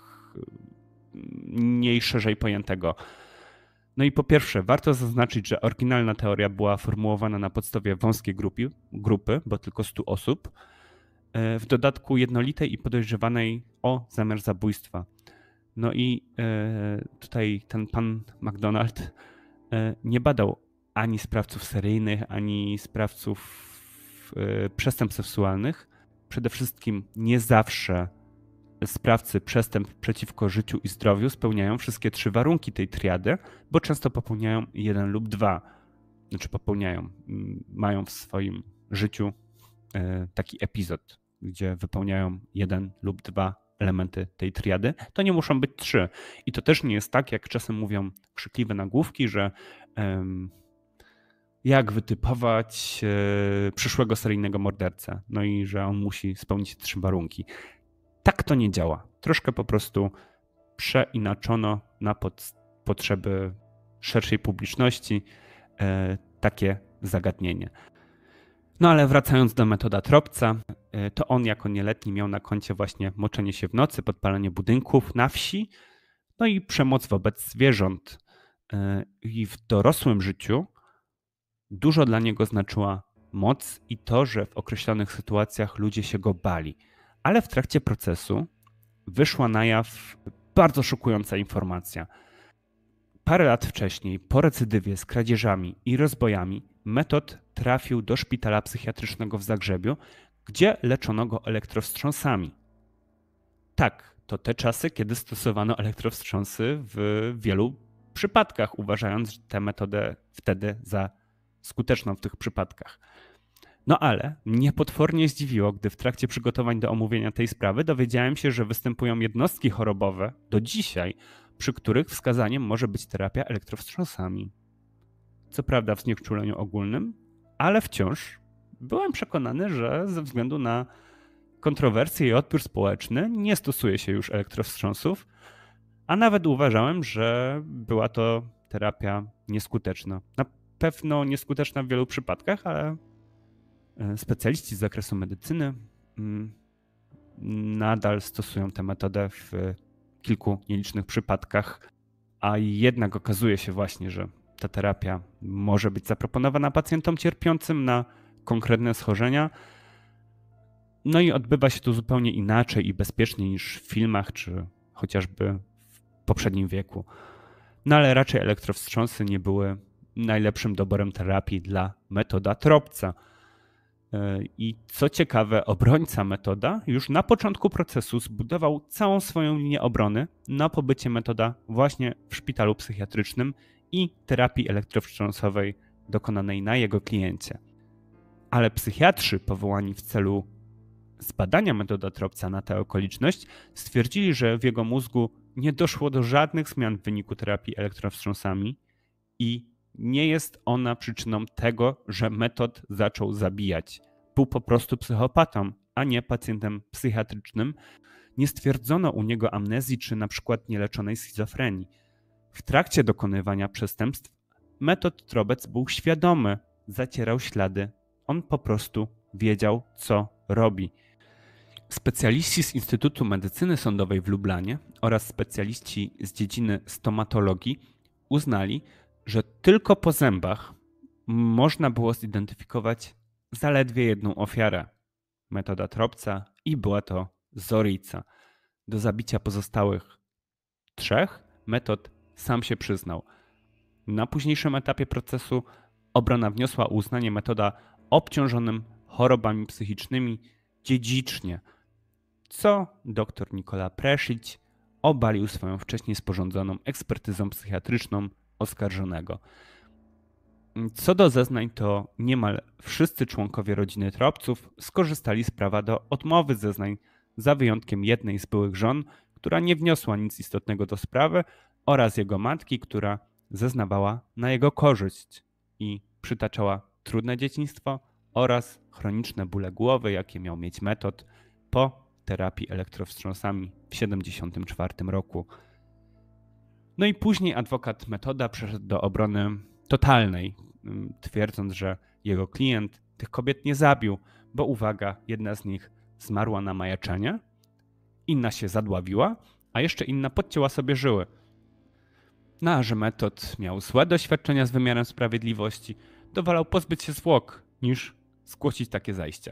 mniej szerzej pojętego. No i po pierwsze, warto zaznaczyć, że oryginalna teoria była formułowana na podstawie wąskiej grupy, grupy, bo tylko stu osób, w dodatku jednolitej i podejrzewanej o zamiar zabójstwa. No i tutaj ten pan McDonald nie badał ani sprawców seryjnych, ani sprawców przestępstw seksualnych. Przede wszystkim nie zawsze sprawcy przestępstw przeciwko życiu i zdrowiu spełniają wszystkie trzy warunki tej triady, bo często popełniają jeden lub dwa. Znaczy popełniają, mają w swoim życiu taki epizod, gdzie wypełniają jeden lub dwa elementy tej triady. To nie muszą być trzy. I to też nie jest tak, jak czasem mówią krzykliwe nagłówki, że um, jak wytypować e, przyszłego seryjnego mordercę. No i że on musi spełnić trzy warunki. Tak to nie działa. Troszkę po prostu przeinaczono na pod, potrzeby szerszej publiczności e, takie zagadnienie. No ale wracając do Metoda-Tropca, to on jako nieletni miał na koncie właśnie moczenie się w nocy, podpalanie budynków na wsi, no i przemoc wobec zwierząt. I w dorosłym życiu dużo dla niego znaczyła moc i to, że w określonych sytuacjach ludzie się go bali. Ale w trakcie procesu wyszła na jaw bardzo szokująca informacja. Parę lat wcześniej, po recydywie z kradzieżami i rozbojami, Metod trafił do szpitala psychiatrycznego w Zagrzebiu, gdzie leczono go elektrowstrząsami. Tak, to te czasy, kiedy stosowano elektrowstrząsy w wielu przypadkach, uważając tę metodę wtedy za skuteczną w tych przypadkach. No ale mnie potwornie zdziwiło, gdy w trakcie przygotowań do omówienia tej sprawy dowiedziałem się, że występują jednostki chorobowe do dzisiaj, przy których wskazaniem może być terapia elektrowstrząsami. Co prawda w znieczuleniu ogólnym, ale wciąż byłem przekonany, że ze względu na kontrowersje i odpór społeczny nie stosuje się już elektrowstrząsów, a nawet uważałem, że była to terapia nieskuteczna. Na pewno nieskuteczna w wielu przypadkach, ale specjaliści z zakresu medycyny nadal stosują tę metodę w kilku nielicznych przypadkach, a jednak okazuje się właśnie, że ta terapia może być zaproponowana pacjentom cierpiącym na konkretne schorzenia. No i odbywa się to zupełnie inaczej i bezpieczniej niż w filmach, czy chociażby w poprzednim wieku. No ale raczej elektrowstrząsy nie były najlepszym doborem terapii dla Metoda-Tropca. I co ciekawe, obrońca Metoda już na początku procesu zbudował całą swoją linię obrony na pobycie Metoda właśnie w szpitalu psychiatrycznym i terapii elektrowstrząsowej dokonanej na jego kliencie. Ale psychiatrzy powołani w celu zbadania Metoda-Tropca na tę okoliczność stwierdzili, że w jego mózgu nie doszło do żadnych zmian w wyniku terapii elektrowstrząsami i nie jest ona przyczyną tego, że Metod zaczął zabijać. Był po prostu psychopatą, a nie pacjentem psychiatrycznym. Nie stwierdzono u niego amnezji czy na przykład nieleczonej schizofrenii. W trakcie dokonywania przestępstw Metod-Trobec był świadomy, zacierał ślady. On po prostu wiedział, co robi. Specjaliści z Instytutu Medycyny Sądowej w Lublanie oraz specjaliści z dziedziny stomatologii uznali, że tylko po zębach można było zidentyfikować zaledwie jedną ofiarę Metoda-Tropca i była to Zorica. Do zabicia pozostałych trzech Metod sam się przyznał. Na późniejszym etapie procesu obrona wniosła o uznanie Metoda obciążonym chorobami psychicznymi dziedzicznie, co dr Nikola Preszyć obalił swoją wcześniej sporządzoną ekspertyzą psychiatryczną oskarżonego. Co do zeznań, to niemal wszyscy członkowie rodziny Tropców skorzystali z prawa do odmowy zeznań, za wyjątkiem jednej z byłych żon, która nie wniosła nic istotnego do sprawy, oraz jego matki, która zeznawała na jego korzyść i przytaczała trudne dzieciństwo oraz chroniczne bóle głowy, jakie miał mieć Metod po terapii elektrowstrząsami w tysiąc dziewięćset siedemdziesiątym czwartym roku. No i później adwokat Metoda przeszedł do obrony totalnej, twierdząc, że jego klient tych kobiet nie zabił, bo uwaga, jedna z nich zmarła na majaczenie, inna się zadławiła, a jeszcze inna podcięła sobie żyły. No a że Metod miał złe doświadczenia z wymiarem sprawiedliwości, to wolał pozbyć się zwłok, niż zgłosić takie zajścia.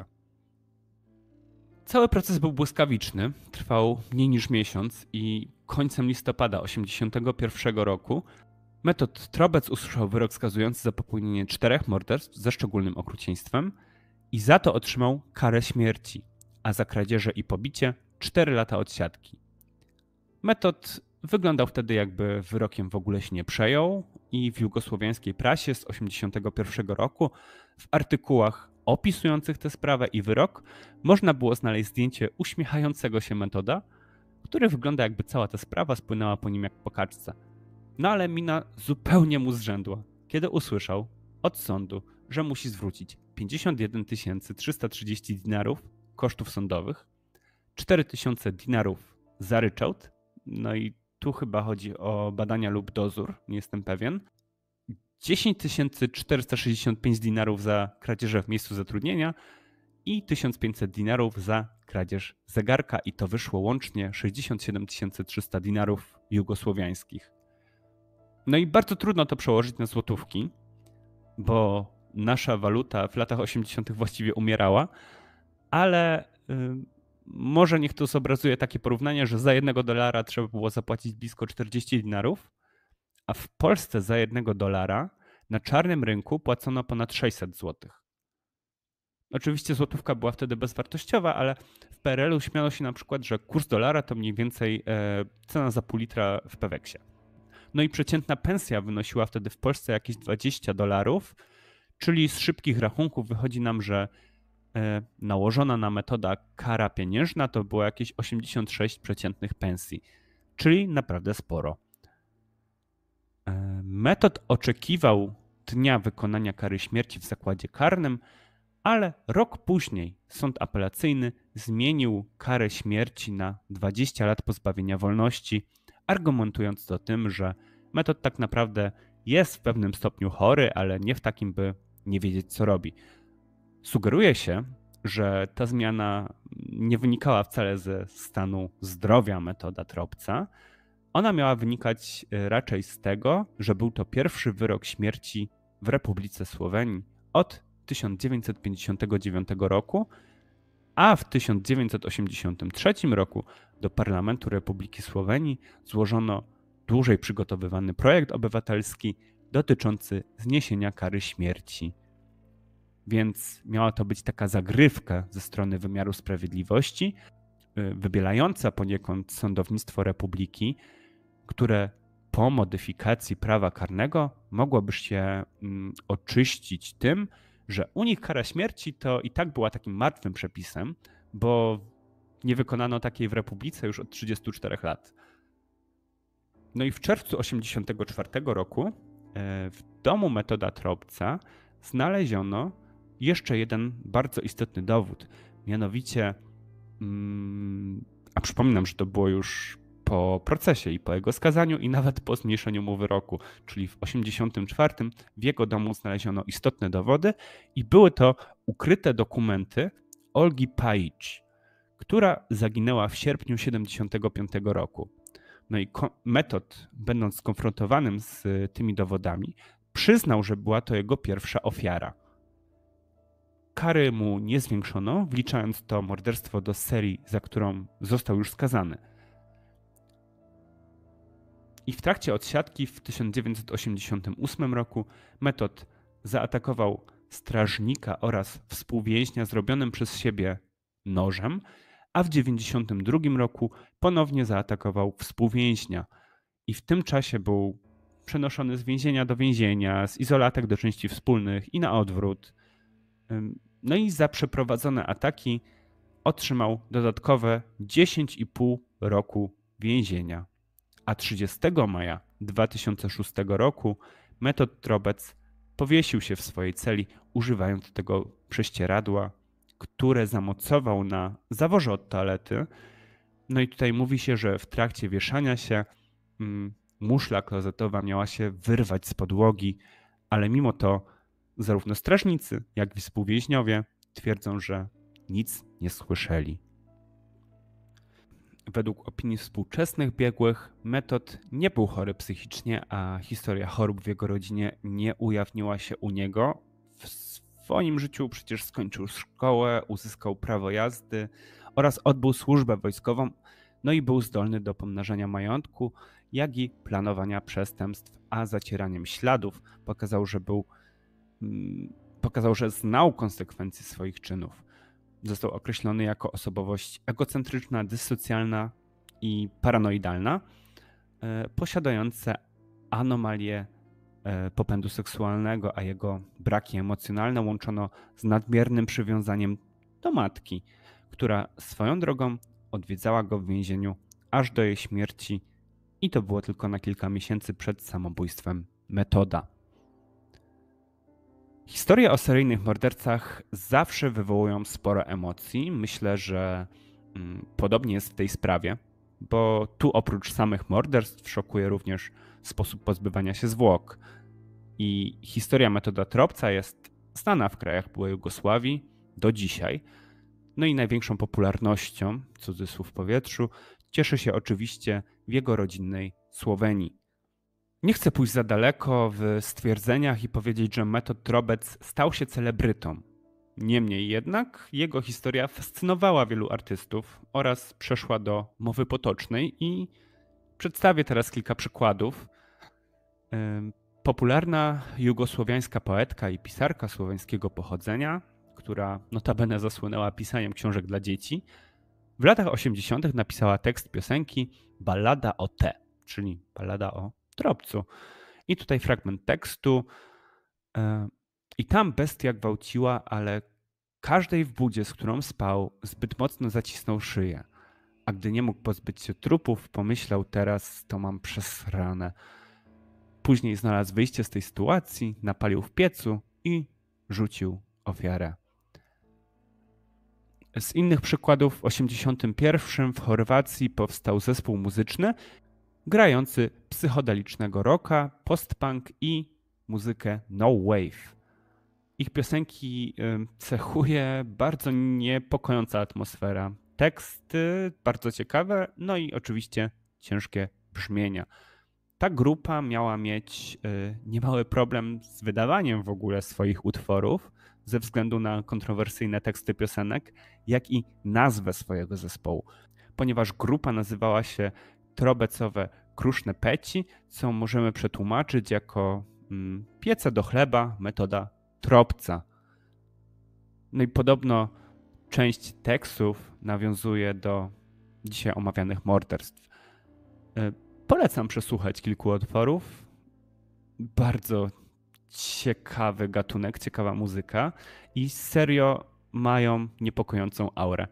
Cały proces był błyskawiczny, trwał mniej niż miesiąc i końcem listopada tysiąc dziewięćset osiemdziesiątego pierwszego roku Metod Trobec usłyszał wyrok skazujący za popełnienie czterech morderstw ze szczególnym okrucieństwem i za to otrzymał karę śmierci, a za kradzieże i pobicie cztery lata odsiadki. Metod wyglądał wtedy, jakby wyrokiem w ogóle się nie przejął i w jugosłowiańskiej prasie z tysiąc dziewięćset osiemdziesiątego pierwszego roku w artykułach opisujących tę sprawę i wyrok można było znaleźć zdjęcie uśmiechającego się Metoda, który wygląda, jakby cała ta sprawa spłynęła po nim jak po kaczce. No ale mina zupełnie mu zrzędła, kiedy usłyszał od sądu, że musi zwrócić pięćdziesiąt jeden tysięcy trzysta trzydzieści dinarów kosztów sądowych, cztery tysiące dinarów za ryczałt, no i tu chyba chodzi o badania lub dozór, nie jestem pewien, dziesięć tysięcy czterysta sześćdziesiąt pięć dinarów za kradzież w miejscu zatrudnienia i tysiąc pięćset dinarów za kradzież zegarka i to wyszło łącznie sześćdziesiąt siedem tysięcy trzysta dinarów jugosłowiańskich. No i bardzo trudno to przełożyć na złotówki, bo nasza waluta w latach osiemdziesiątych właściwie umierała, ale yy, może niech to zobrazuje takie porównanie, że za jednego dolara trzeba było zapłacić blisko czterdzieści dinarów, a w Polsce za jednego dolara na czarnym rynku płacono ponad sześćset złotych. Oczywiście złotówka była wtedy bezwartościowa, ale w P R L u śmiano się na przykład, że kurs dolara to mniej więcej e, cena za pół litra w Peweksie. No i przeciętna pensja wynosiła wtedy w Polsce jakieś dwadzieścia dolarów, czyli z szybkich rachunków wychodzi nam, że e, nałożona na Metoda kara pieniężna to było jakieś osiemdziesiąt sześć przeciętnych pensji, czyli naprawdę sporo. E, Metod oczekiwał dnia wykonania kary śmierci w zakładzie karnym, ale rok później sąd apelacyjny zmienił karę śmierci na dwadzieścia lat pozbawienia wolności, argumentując to tym, że Metod tak naprawdę jest w pewnym stopniu chory, ale nie w takim, by nie wiedzieć, co robi. Sugeruje się, że ta zmiana nie wynikała wcale ze stanu zdrowia Metoda Trobca. Ona miała wynikać raczej z tego, że był to pierwszy wyrok śmierci w Republice Słowenii od tysiąc dziewięćset pięćdziesiątego dziewiątego roku, a w tysiąc dziewięćset osiemdziesiątym trzecim roku do Parlamentu Republiki Słowenii złożono dłużej przygotowywany projekt obywatelski dotyczący zniesienia kary śmierci. Więc miała to być taka zagrywka ze strony wymiaru sprawiedliwości, wybielająca poniekąd sądownictwo Republiki, które po modyfikacji prawa karnego mogłoby się oczyścić tym, że u nich kara śmierci to i tak była takim martwym przepisem, bo nie wykonano takiej w Republice już od trzydziestu czterech lat. No i w czerwcu tysiąc dziewięćset osiemdziesiątego czwartego roku w domu Metoda Trobca znaleziono jeszcze jeden bardzo istotny dowód. Mianowicie, a przypominam, że to było już po procesie i po jego skazaniu i nawet po zmniejszeniu mu wyroku, czyli w tysiąc dziewięćset osiemdziesiątym czwartym w jego domu znaleziono istotne dowody i były to ukryte dokumenty Olgi Pajic, która zaginęła w sierpniu tysiąc dziewięćset siedemdziesiątego piątego roku. No i Metod, będąc skonfrontowanym z tymi dowodami, przyznał, że była to jego pierwsza ofiara. Kary mu nie zwiększono, wliczając to morderstwo do serii, za którą został już skazany. I w trakcie odsiadki w tysiąc dziewięćset osiemdziesiątym ósmym roku Metod zaatakował strażnika oraz współwięźnia zrobionym przez siebie nożem, a w tysiąc dziewięćset dziewięćdziesiątym drugim roku ponownie zaatakował współwięźnia i w tym czasie był przenoszony z więzienia do więzienia, z izolatek do części wspólnych i na odwrót. No i za przeprowadzone ataki otrzymał dodatkowe dziesięć i pół roku więzienia. A trzydziestego maja dwa tysiące szóstego roku Metod Trobec powiesił się w swojej celi, używając tego prześcieradła, które zamocował na zaworze od toalety. No i tutaj mówi się, że w trakcie wieszania się mm, muszla klozetowa miała się wyrwać z podłogi, ale mimo to zarówno strażnicy, jak i współwięźniowie twierdzą, że nic nie słyszeli. Według opinii współczesnych biegłych Metod nie był chory psychicznie, a historia chorób w jego rodzinie nie ujawniła się u niego. W swoim życiu przecież skończył szkołę, uzyskał prawo jazdy oraz odbył służbę wojskową, no i był zdolny do pomnażania majątku, jak i planowania przestępstw, a zacieraniem śladów pokazał, że był, pokazał, że znał konsekwencje swoich czynów. Został określony jako osobowość egocentryczna, dyssocjalna i paranoidalna, posiadające anomalie popędu seksualnego, a jego braki emocjonalne łączono z nadmiernym przywiązaniem do matki, która swoją drogą odwiedzała go w więzieniu aż do jej śmierci i to było tylko na kilka miesięcy przed samobójstwem Metoda. Historie o seryjnych mordercach zawsze wywołują sporo emocji. Myślę, że mm, podobnie jest w tej sprawie, bo tu oprócz samych morderstw szokuje również sposób pozbywania się zwłok. I historia Metoda Tropca jest znana w krajach byłej Jugosławii do dzisiaj. No i największą popularnością, cudzysłów w powietrzu, cieszy się oczywiście w jego rodzinnej Słowenii. Nie chcę pójść za daleko w stwierdzeniach i powiedzieć, że Metod Trobec stał się celebrytą. Niemniej jednak jego historia fascynowała wielu artystów oraz przeszła do mowy potocznej i przedstawię teraz kilka przykładów. Popularna jugosłowiańska poetka i pisarka słoweńskiego pochodzenia, która notabene zasłynęła pisaniem książek dla dzieci, w latach osiemdziesiątych napisała tekst piosenki Ballada o T, czyli ballada o Tropcu. I tutaj fragment tekstu. I tam bestia gwałciła, ale każdej w budzie, z którą spał, zbyt mocno zacisnął szyję. A gdy nie mógł pozbyć się trupów, pomyślał, teraz to mam przesrane. Później znalazł wyjście z tej sytuacji, napalił w piecu i rzucił ofiarę. Z innych przykładów w osiemdziesiątym pierwszym w Chorwacji powstał zespół muzyczny grający psychodelicznego rocka, post-punk i muzykę no wave. Ich piosenki cechuje bardzo niepokojąca atmosfera. Teksty bardzo ciekawe, no i oczywiście ciężkie brzmienia. Ta grupa miała mieć niemały problem z wydawaniem w ogóle swoich utworów ze względu na kontrowersyjne teksty piosenek, jak i nazwę swojego zespołu, ponieważ grupa nazywała się Trobecowe Kruszne Peci, co możemy przetłumaczyć jako mm, piece do chleba Metoda Tropca. No i podobno część tekstów nawiązuje do dzisiaj omawianych morderstw. Polecam przesłuchać kilku utworów. Bardzo ciekawy gatunek, ciekawa muzyka i serio mają niepokojącą aurę.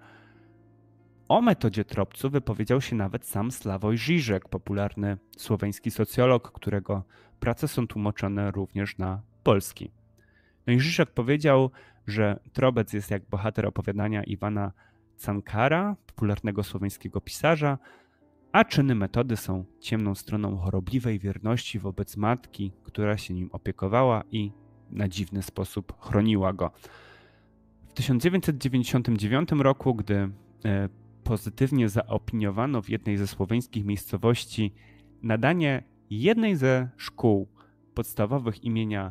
O Metodzie Tropcu wypowiedział się nawet sam Sławoj Žižek, popularny słoweński socjolog, którego prace są tłumaczone również na polski. No i Žižek powiedział, że Trobec jest jak bohater opowiadania Iwana Cankara, popularnego słoweńskiego pisarza, a czyny Metody są ciemną stroną chorobliwej wierności wobec matki, która się nim opiekowała i na dziwny sposób chroniła go. W tysiąc dziewięćset dziewięćdziesiątym dziewiątym roku, gdy pozytywnie zaopiniowano w jednej ze słoweńskich miejscowości nadanie jednej ze szkół podstawowych imienia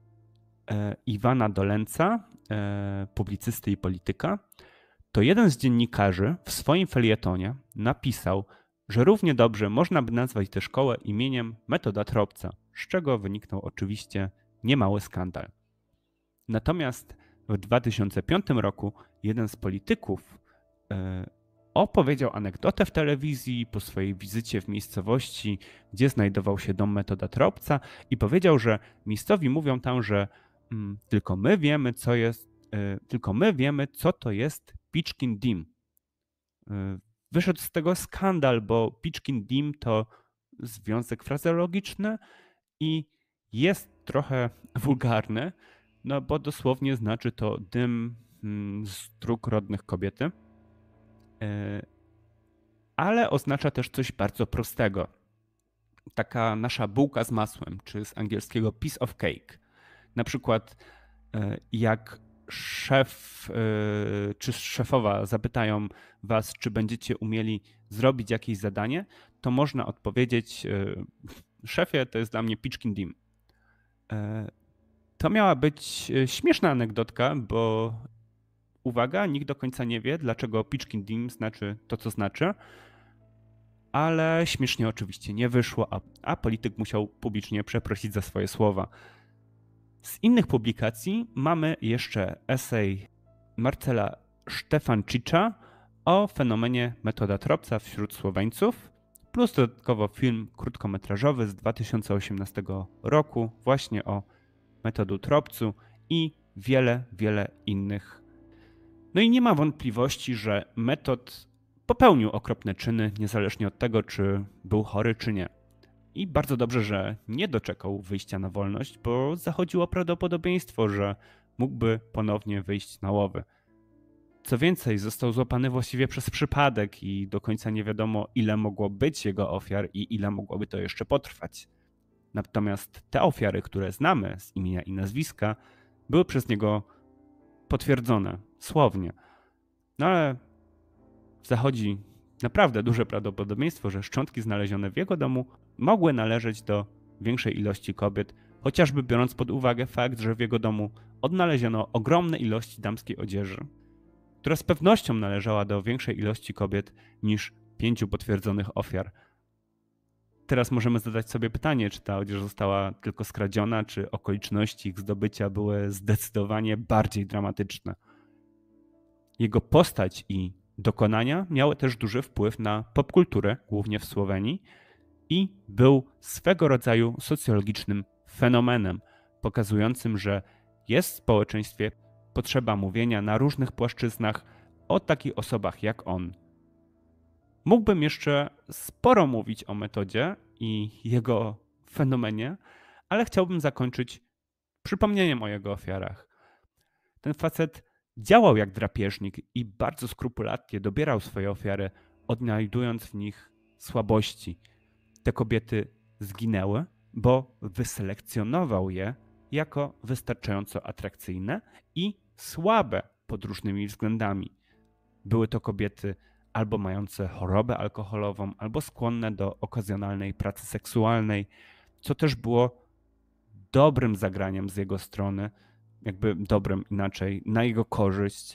Iwana Dolenca, publicysty i polityka, to jeden z dziennikarzy w swoim felietonie napisał, że równie dobrze można by nazwać tę szkołę imieniem Metoda Tropca, z czego wyniknął oczywiście niemały skandal. Natomiast w dwa tysiące piątym roku jeden z polityków e, opowiedział anegdotę w telewizji po swojej wizycie w miejscowości, gdzie znajdował się dom Metoda Tropca i powiedział, że miejscowi mówią tam, że mm, tylko my wiemy, co jest, e, tylko my wiemy, co to jest Pičkin dim. E, wyszedł z tego skandal, bo Pitchkin Dim to związek frazeologiczny i jest trochę wulgarny, no bo dosłownie znaczy to dym z dróg rodnych kobiety, ale oznacza też coś bardzo prostego. Taka nasza bułka z masłem, czy z angielskiego piece of cake. Na przykład jak szef czy szefowa zapytają was, czy będziecie umieli zrobić jakieś zadanie, to można odpowiedzieć: szefie, to jest dla mnie Pitchkin Dim. To miała być śmieszna anegdotka, bo uwaga, nikt do końca nie wie, dlaczego Pitchkin Dim znaczy to, co znaczy, ale śmiesznie oczywiście nie wyszło, a, a polityk musiał publicznie przeprosić za swoje słowa. Z innych publikacji mamy jeszcze esej Marcela Stefancicza o fenomenie metoda Tropca wśród Słoweńców, plus dodatkowo film krótkometrażowy z dwa tysiące osiemnastego roku właśnie o metodu Tropcu i wiele, wiele innych. No i nie ma wątpliwości, że metod popełnił okropne czyny, niezależnie od tego, czy był chory, czy nie. I bardzo dobrze, że nie doczekał wyjścia na wolność, bo zachodziło prawdopodobieństwo, że mógłby ponownie wyjść na łowy. Co więcej, został złapany właściwie przez przypadek i do końca nie wiadomo, ile mogło być jego ofiar i ile mogłoby to jeszcze potrwać. Natomiast te ofiary, które znamy z imienia i nazwiska, były przez niego potwierdzone, słownie. No ale zachodzi naprawdę duże prawdopodobieństwo, że szczątki znalezione w jego domu mogły należeć do większej ilości kobiet, chociażby biorąc pod uwagę fakt, że w jego domu odnaleziono ogromne ilości damskiej odzieży, która z pewnością należała do większej ilości kobiet niż pięciu potwierdzonych ofiar. Teraz możemy zadać sobie pytanie, czy ta odzież została tylko skradziona, czy okoliczności ich zdobycia były zdecydowanie bardziej dramatyczne. Jego postać i dokonania miały też duży wpływ na popkulturę, głównie w Słowenii, i był swego rodzaju socjologicznym fenomenem, pokazującym, że jest w społeczeństwie potrzeba mówienia na różnych płaszczyznach o takich osobach jak on. Mógłbym jeszcze sporo mówić o metodzie i jego fenomenie, ale chciałbym zakończyć przypomnieniem o jego ofiarach. Ten facet działał jak drapieżnik i bardzo skrupulatnie dobierał swoje ofiary, odnajdując w nich słabości. Te kobiety zginęły, bo wyselekcjonował je jako wystarczająco atrakcyjne i słabe pod różnymi względami. Były to kobiety albo mające chorobę alkoholową, albo skłonne do okazjonalnej pracy seksualnej, co też było dobrym zagraniem z jego strony, jakby dobrym inaczej, na jego korzyść.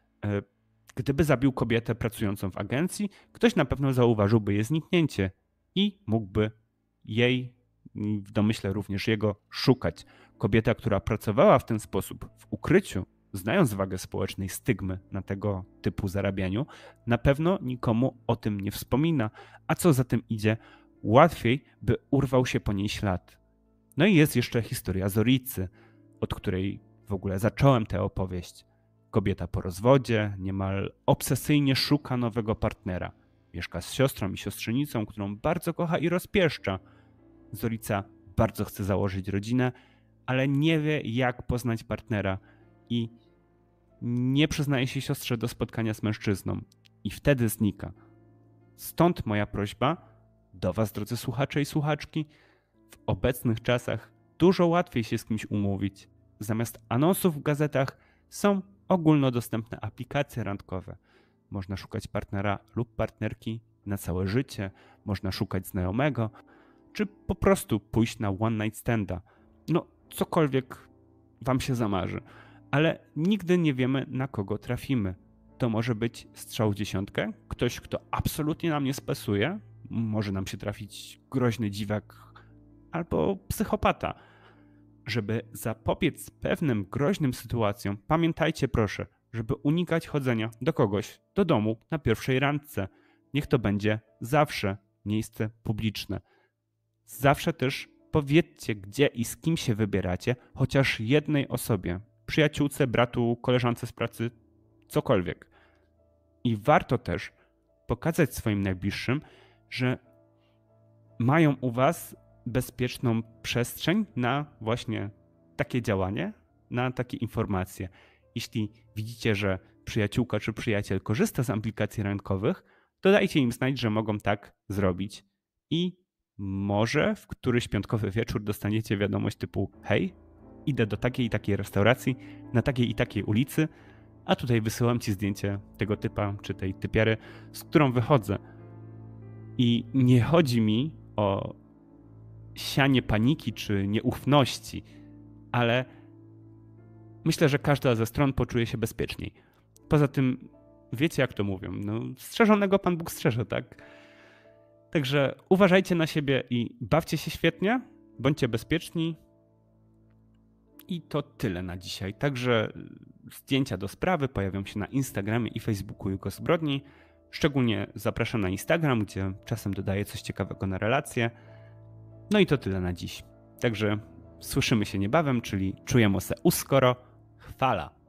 Gdyby zabił kobietę pracującą w agencji, ktoś na pewno zauważyłby jej zniknięcie i mógłby jej, w domyśle również jego, szukać. Kobieta, która pracowała w ten sposób w ukryciu, znając wagę społecznej stygmy na tego typu zarabianiu, na pewno nikomu o tym nie wspomina, a co za tym idzie, łatwiej by urwał się po niej ślad. No i jest jeszcze historia Zoricy, od której w ogóle zacząłem tę opowieść. Kobieta po rozwodzie niemal obsesyjnie szuka nowego partnera. Mieszka z siostrą i siostrzenicą, którą bardzo kocha i rozpieszcza. Zorica bardzo chce założyć rodzinę, ale nie wie, jak poznać partnera i nie przyznaje się siostrze do spotkania z mężczyzną. I wtedy znika. Stąd moja prośba do was, drodzy słuchacze i słuchaczki, w obecnych czasach dużo łatwiej się z kimś umówić. Zamiast anonsów w gazetach są ogólnodostępne aplikacje randkowe. Można szukać partnera lub partnerki na całe życie, można szukać znajomego, czy po prostu pójść na one night standa. No, cokolwiek wam się zamarzy. Ale nigdy nie wiemy, na kogo trafimy. To może być strzał w dziesiątkę, ktoś, kto absolutnie nam nie spasuje, może nam się trafić groźny dziwak albo psychopata. Żeby zapobiec pewnym groźnym sytuacjom, pamiętajcie proszę, żeby unikać chodzenia do kogoś do domu na pierwszej randce. Niech to będzie zawsze miejsce publiczne. Zawsze też powiedzcie, gdzie i z kim się wybieracie, chociaż jednej osobie, przyjaciółce, bratu, koleżance z pracy, cokolwiek. I warto też pokazać swoim najbliższym, że mają u was bezpieczną przestrzeń na właśnie takie działanie, na takie informacje. Jeśli widzicie, że przyjaciółka czy przyjaciel korzysta z aplikacji randkowych, to dajcie im znać, że mogą tak zrobić. I może w któryś piątkowy wieczór dostaniecie wiadomość typu: hej, idę do takiej i takiej restauracji, na takiej i takiej ulicy, a tutaj wysyłam ci zdjęcie tego typa czy tej typiary, z którą wychodzę. I nie chodzi mi o sianie paniki czy nieufności, ale myślę, że każda ze stron poczuje się bezpieczniej. Poza tym, wiecie jak to mówią, no strzeżonego Pan Bóg strzeże, tak? Także uważajcie na siebie i bawcie się świetnie, bądźcie bezpieczni. I to tyle na dzisiaj. Także zdjęcia do sprawy pojawią się na Instagramie i Facebooku Jugo Zbrodni. Szczególnie zapraszam na Instagram, gdzie czasem dodaję coś ciekawego na relacje. No i to tyle na dziś. Także słyszymy się niebawem, czyli czujemy se uskoro. Chwala.